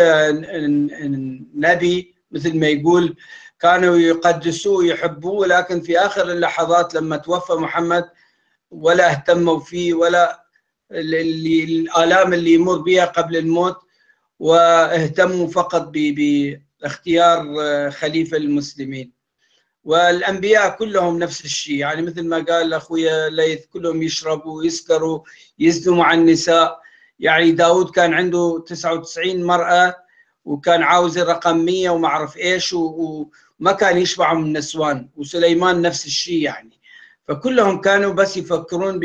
نبي مثل ما يقول كانوا يقدسوه ويحبوه، لكن في آخر اللحظات لما توفى محمد ولا اهتموا فيه، ولا الآلام اللي يمر بها قبل الموت، واهتموا فقط باختيار خليفة المسلمين. والأنبياء كلهم نفس الشيء، يعني مثل ما قال أخويا ليث، كلهم يشربوا ويسكروا يزنوا مع النساء. يعني داود كان عنده 99 مرأة وكان عاوز الرقم 100 وما أعرف إيش، وما كان يشبعوا من النسوان. وسليمان نفس الشيء يعني. فكلهم كانوا بس يفكرون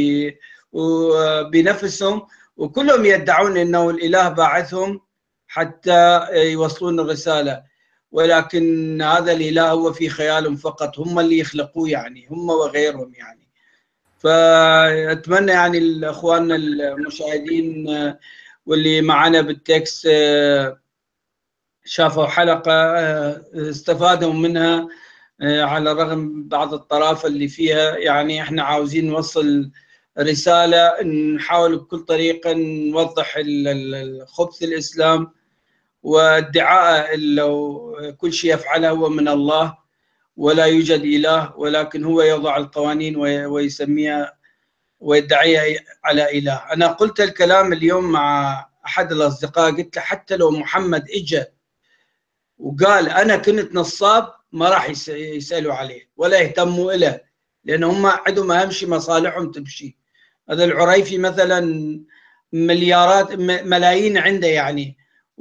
بنفسهم، وكلهم يدعون أنه الإله باعثهم حتى يوصلون الرسالة، ولكن هذا الإله هو في خيالهم فقط، هم اللي يخلقوه يعني، هم وغيرهم يعني. فأتمنى يعني الأخوان المشاهدين واللي معنا بالتكست شافوا حلقة استفادوا منها، على الرغم بعض الطرافة اللي فيها. يعني احنا عاوزين نوصل رسالة، نحاول بكل طريقة نوضح خبث الإسلام وادعاء لو كل شيء يفعله هو من الله ولا يوجد إله، ولكن هو يضع القوانين ويسميها ويدعيها على إله. أنا قلت الكلام اليوم مع أحد الأصدقاء، قلت له حتى لو محمد إجا وقال أنا كنت نصاب ما راح يسألوا عليه ولا يهتموا له، لأن هم عندهم أهم شيء مصالحهم تمشي. هذا العريفي مثلا مليارات ملايين عنده يعني،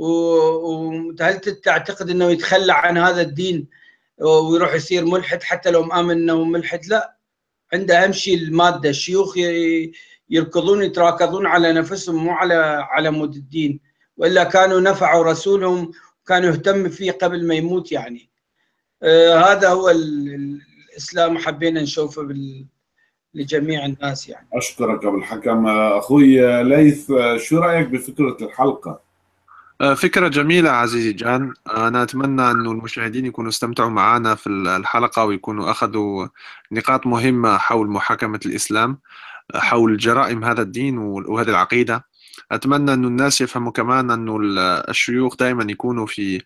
وهل تعتقد أنه يتخلى عن هذا الدين ويروح يصير ملحد حتى لو مآمن أنه ملحد؟ لا، عنده أهم شيء المادة. الشيوخ يركضون يتراكضون على نفسهم مو على مود الدين، وإلا كانوا نفعوا رسولهم كانوا يهتم فيه قبل ما يموت يعني. هذا هو الإسلام، حبينا نشوفه لجميع الناس يعني. أشكرك أبو الحكم. أخوي ليث، شو رأيك بفكرة الحلقة؟ فكرة جميلة عزيزي جان. أنا أتمنى أن المشاهدين يكونوا استمتعوا معنا في الحلقة ويكونوا أخذوا نقاط مهمة حول محاكمة الإسلام، حول جرائم هذا الدين وهذه العقيدة. أتمنى أن الناس يفهموا كمان أن الشيوخ دائما يكونوا في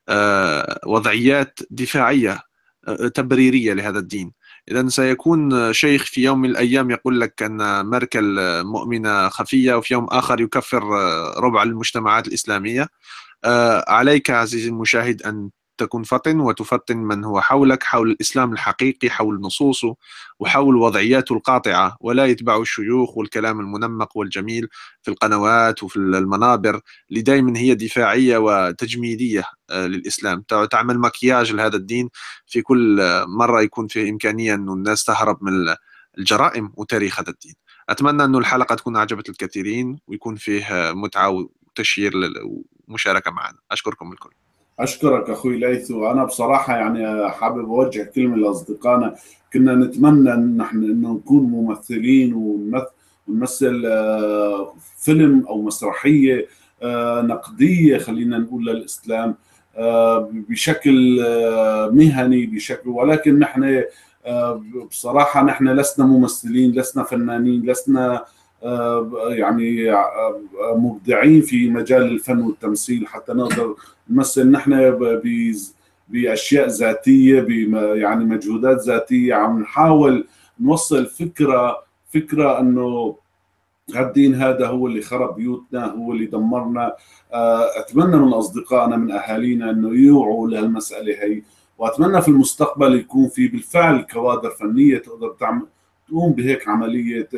وضعيات دفاعية تبريرية لهذا الدين. إذا سيكون شيخ في يوم من الأيام يقول لك أن ميركل مؤمنة خفية، وفي يوم آخر يكفر ربع المجتمعات الإسلامية. عليك عزيزي المشاهد أن تكون فطن وتفطن من هو حولك حول الإسلام الحقيقي، حول نصوصه وحول وضعياته القاطعة، ولا يتبعوا الشيوخ والكلام المنمق والجميل في القنوات وفي المنابر اللي دائما هي دفاعية وتجميلية للإسلام، تعمل مكياج لهذا الدين في كل مرة يكون فيه إمكانية أن الناس تهرب من الجرائم وتاريخ هذا الدين. أتمنى أن الحلقة تكون عجبت الكثيرين ويكون فيه متعة وتشيير ومشاركة معنا. أشكركم الكل. أشكرك أخوي ليث. وأنا بصراحة يعني حابب أوجه كلمة لأصدقائنا. كنا نتمنى أن نحن نكون ممثلين ونمثل فيلم أو مسرحية نقدية خلينا نقول للإسلام بشكل مهني بشكل، ولكن نحن بصراحة نحن لسنا ممثلين، لسنا فنانين، لسنا يعني مبدعين في مجال الفن والتمثيل، حتى نقدر نمثل نحن باشياء ذاتيه، يعني مجهودات ذاتيه، عم نحاول نوصل فكره انه هالدين هذا هو اللي خرب بيوتنا، هو اللي دمرنا. اتمنى من اصدقائنا من اهالينا انه يوعوا لهالمساله هي، واتمنى في المستقبل يكون في بالفعل كوادر فنيه تقدر تقوم بهيك عمليه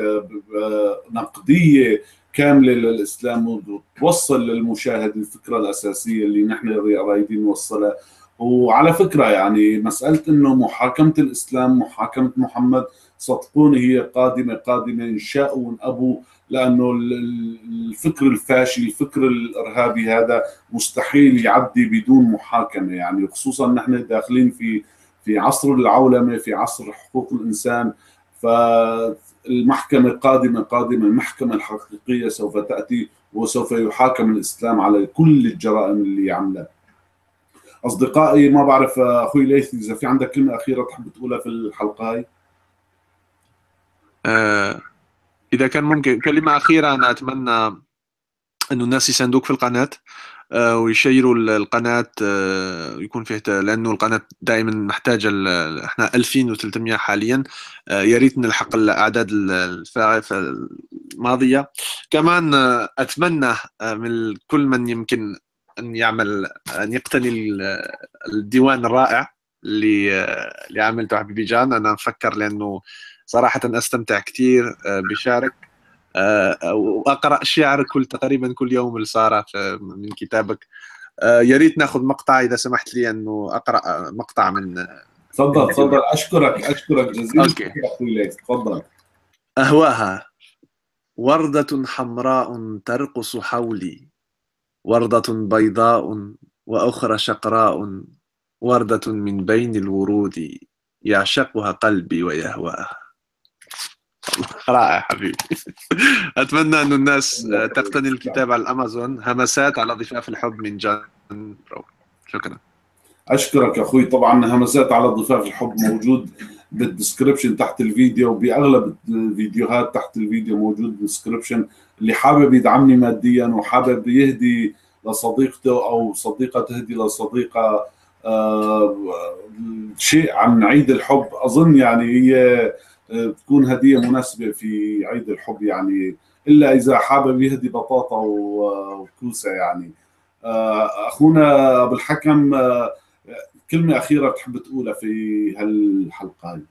نقديه كامله للاسلام، وتوصل للمشاهد الفكره الاساسيه اللي نحن رايدين نوصلها. وعلى فكره يعني مساله انه محاكمه الاسلام، محاكمه محمد، صدقوني هي قادمه ان شاءوا وان ابوا، لانه الفكر الفاشي، الفكر الارهابي هذا مستحيل يعدي بدون محاكمه، يعني خصوصا نحن داخلين في عصر العولمه، في عصر حقوق الانسان. فالمحكمه قادمه، المحكمه الحقيقيه سوف تاتي، وسوف يحاكم الاسلام على كل الجرائم اللي عملها. اصدقائي، ما بعرف اخوي ليث اذا في عندك كلمه اخيره تحب تقولها في الحلقه هاي؟ إذا كان ممكن كلمة أخيرة، أنا أتمنى أنه الناس يساندوك في القناة ويشيروا القناة، يكون فيه، لأنه القناة دائما محتاجة، احنا 2300 حاليا، يا ريت نلحق الأعداد الماضية. كمان أتمنى من كل من يمكن أن يقتني الديوان الرائع اللي عملته حبيبي جان. أنا أفكر لأنه صراحة أستمتع كثير بشارك وأقرأ شعر تقريبا كل يوم السارة من كتابك. يا ريت ناخذ مقطع إذا سمحت لي أنه أقرأ مقطع من. تفضل. أشكرك جزيلا. أخوي تفضل. أهواها وردة حمراء ترقص حولي، وردة بيضاء وأخرى شقراء، وردة من بين الورود يعشقها قلبي ويهواها. رائع حبيبي. أتمنى أن الناس تقتني الكتاب على الأمازون، همسات على ضفاف الحب من جان برو. شكرا. أشكرك أخوي. طبعا همسات على ضفاف الحب موجود بالدسكريبشن تحت الفيديو، وبأغلب الفيديوهات تحت الفيديو موجود بالدسكريبشن. اللي حابب يدعمني ماديا وحابب يهدي لصديقته أو صديقة تهدي لصديقة شيء عن عيد الحب، أظن يعني هي تكون هدية مناسبة في عيد الحب، يعني إلا إذا حابب يهدي بطاطا وكوسة. يعني أخونا أبو الحكم، كلمة أخيرة تحب تقولها في هالحلقة؟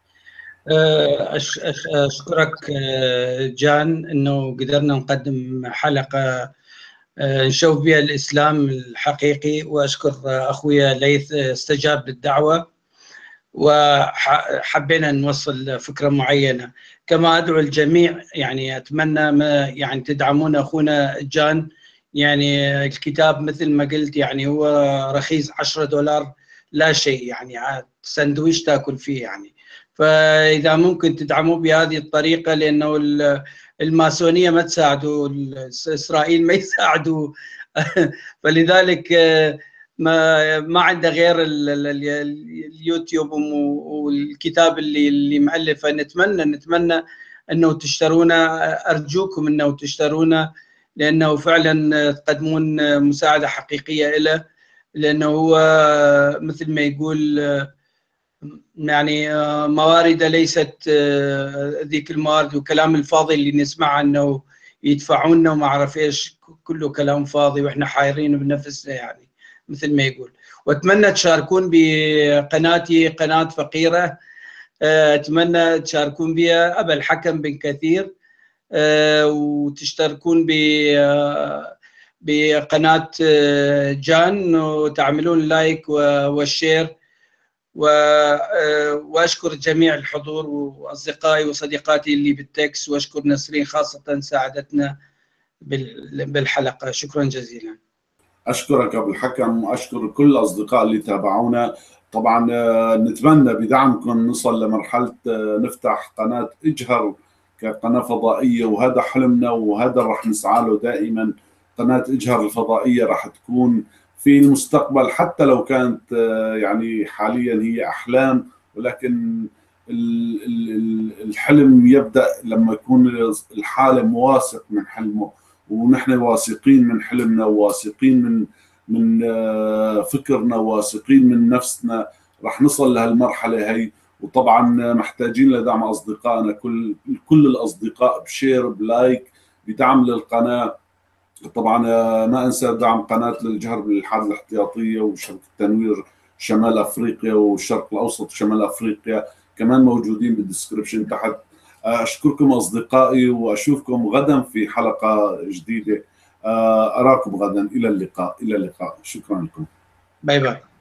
أشكرك جان أنه قدرنا نقدم حلقة نشوف بها الإسلام الحقيقي، وأشكر أخويا ليث استجاب للدعوة وحبينا نوصل فكرة معينة. كما أدعو الجميع، يعني أتمنى يعني تدعمون أخونا جان. يعني الكتاب مثل ما قلت يعني هو رخيص، $10 لا شيء، يعني سندويش تاكل فيه يعني. فإذا ممكن تدعموه بهذه الطريقة، لأنه الماسونية ما تساعدوا، إسرائيل ما يساعدوا فلذلك ما عنده غير اليوتيوب والكتاب اللي مؤلفه. نتمنى انه تشترونه، ارجوكم انه تشترونه، لانه فعلا تقدمون مساعده حقيقيه له، لانه هو مثل ما يقول يعني موارد ليست ذيك الموارد، وكلام الفاضي اللي نسمعه انه يدفعونا وما اعرف ايش، كله كلام فاضي واحنا حايرين بنفسنا يعني مثل ما يقول. واتمنى تشاركون بقناتي، قناه فقيره، اتمنى تشاركون بها ابا الحكم بن كثير، وتشتركون بقناه جان وتعملون لايك والشير. واشكر جميع الحضور واصدقائي وصديقاتي اللي بالتكس، واشكر نسرين خاصه ساعدتنا بالحلقه. شكرا جزيلا. أشكرك أبو الحكم، وأشكر كل الأصدقاء اللي تابعونا. طبعا نتمنى بدعمكم نصل لمرحلة نفتح قناة اجهر كقناة فضائية، وهذا حلمنا وهذا رح نسعى له دائما. قناة اجهر الفضائية رح تكون في المستقبل، حتى لو كانت يعني حاليا هي أحلام، ولكن الحلم يبدأ لما يكون الحالم واثق من حلمه، ونحن واثقين من حلمنا، وواثقين من فكرنا، واثقين من نفسنا، راح نصل لهالمرحلة هي. وطبعا محتاجين لدعم أصدقائنا، كل الأصدقاء بشير بلايك بدعم للقناة. طبعا ما أنسى دعم قناة للجهر بالإلحاد الاحتياطية وشبكة تنوير شمال أفريقيا والشرق الأوسط وشمال أفريقيا، كمان موجودين بالديسكريبشن تحت. أشكركم أصدقائي، وأشوفكم غدا في حلقة جديدة. أراكم غدا. إلى اللقاء. إلى اللقاء. شكرا لكم. باي باي.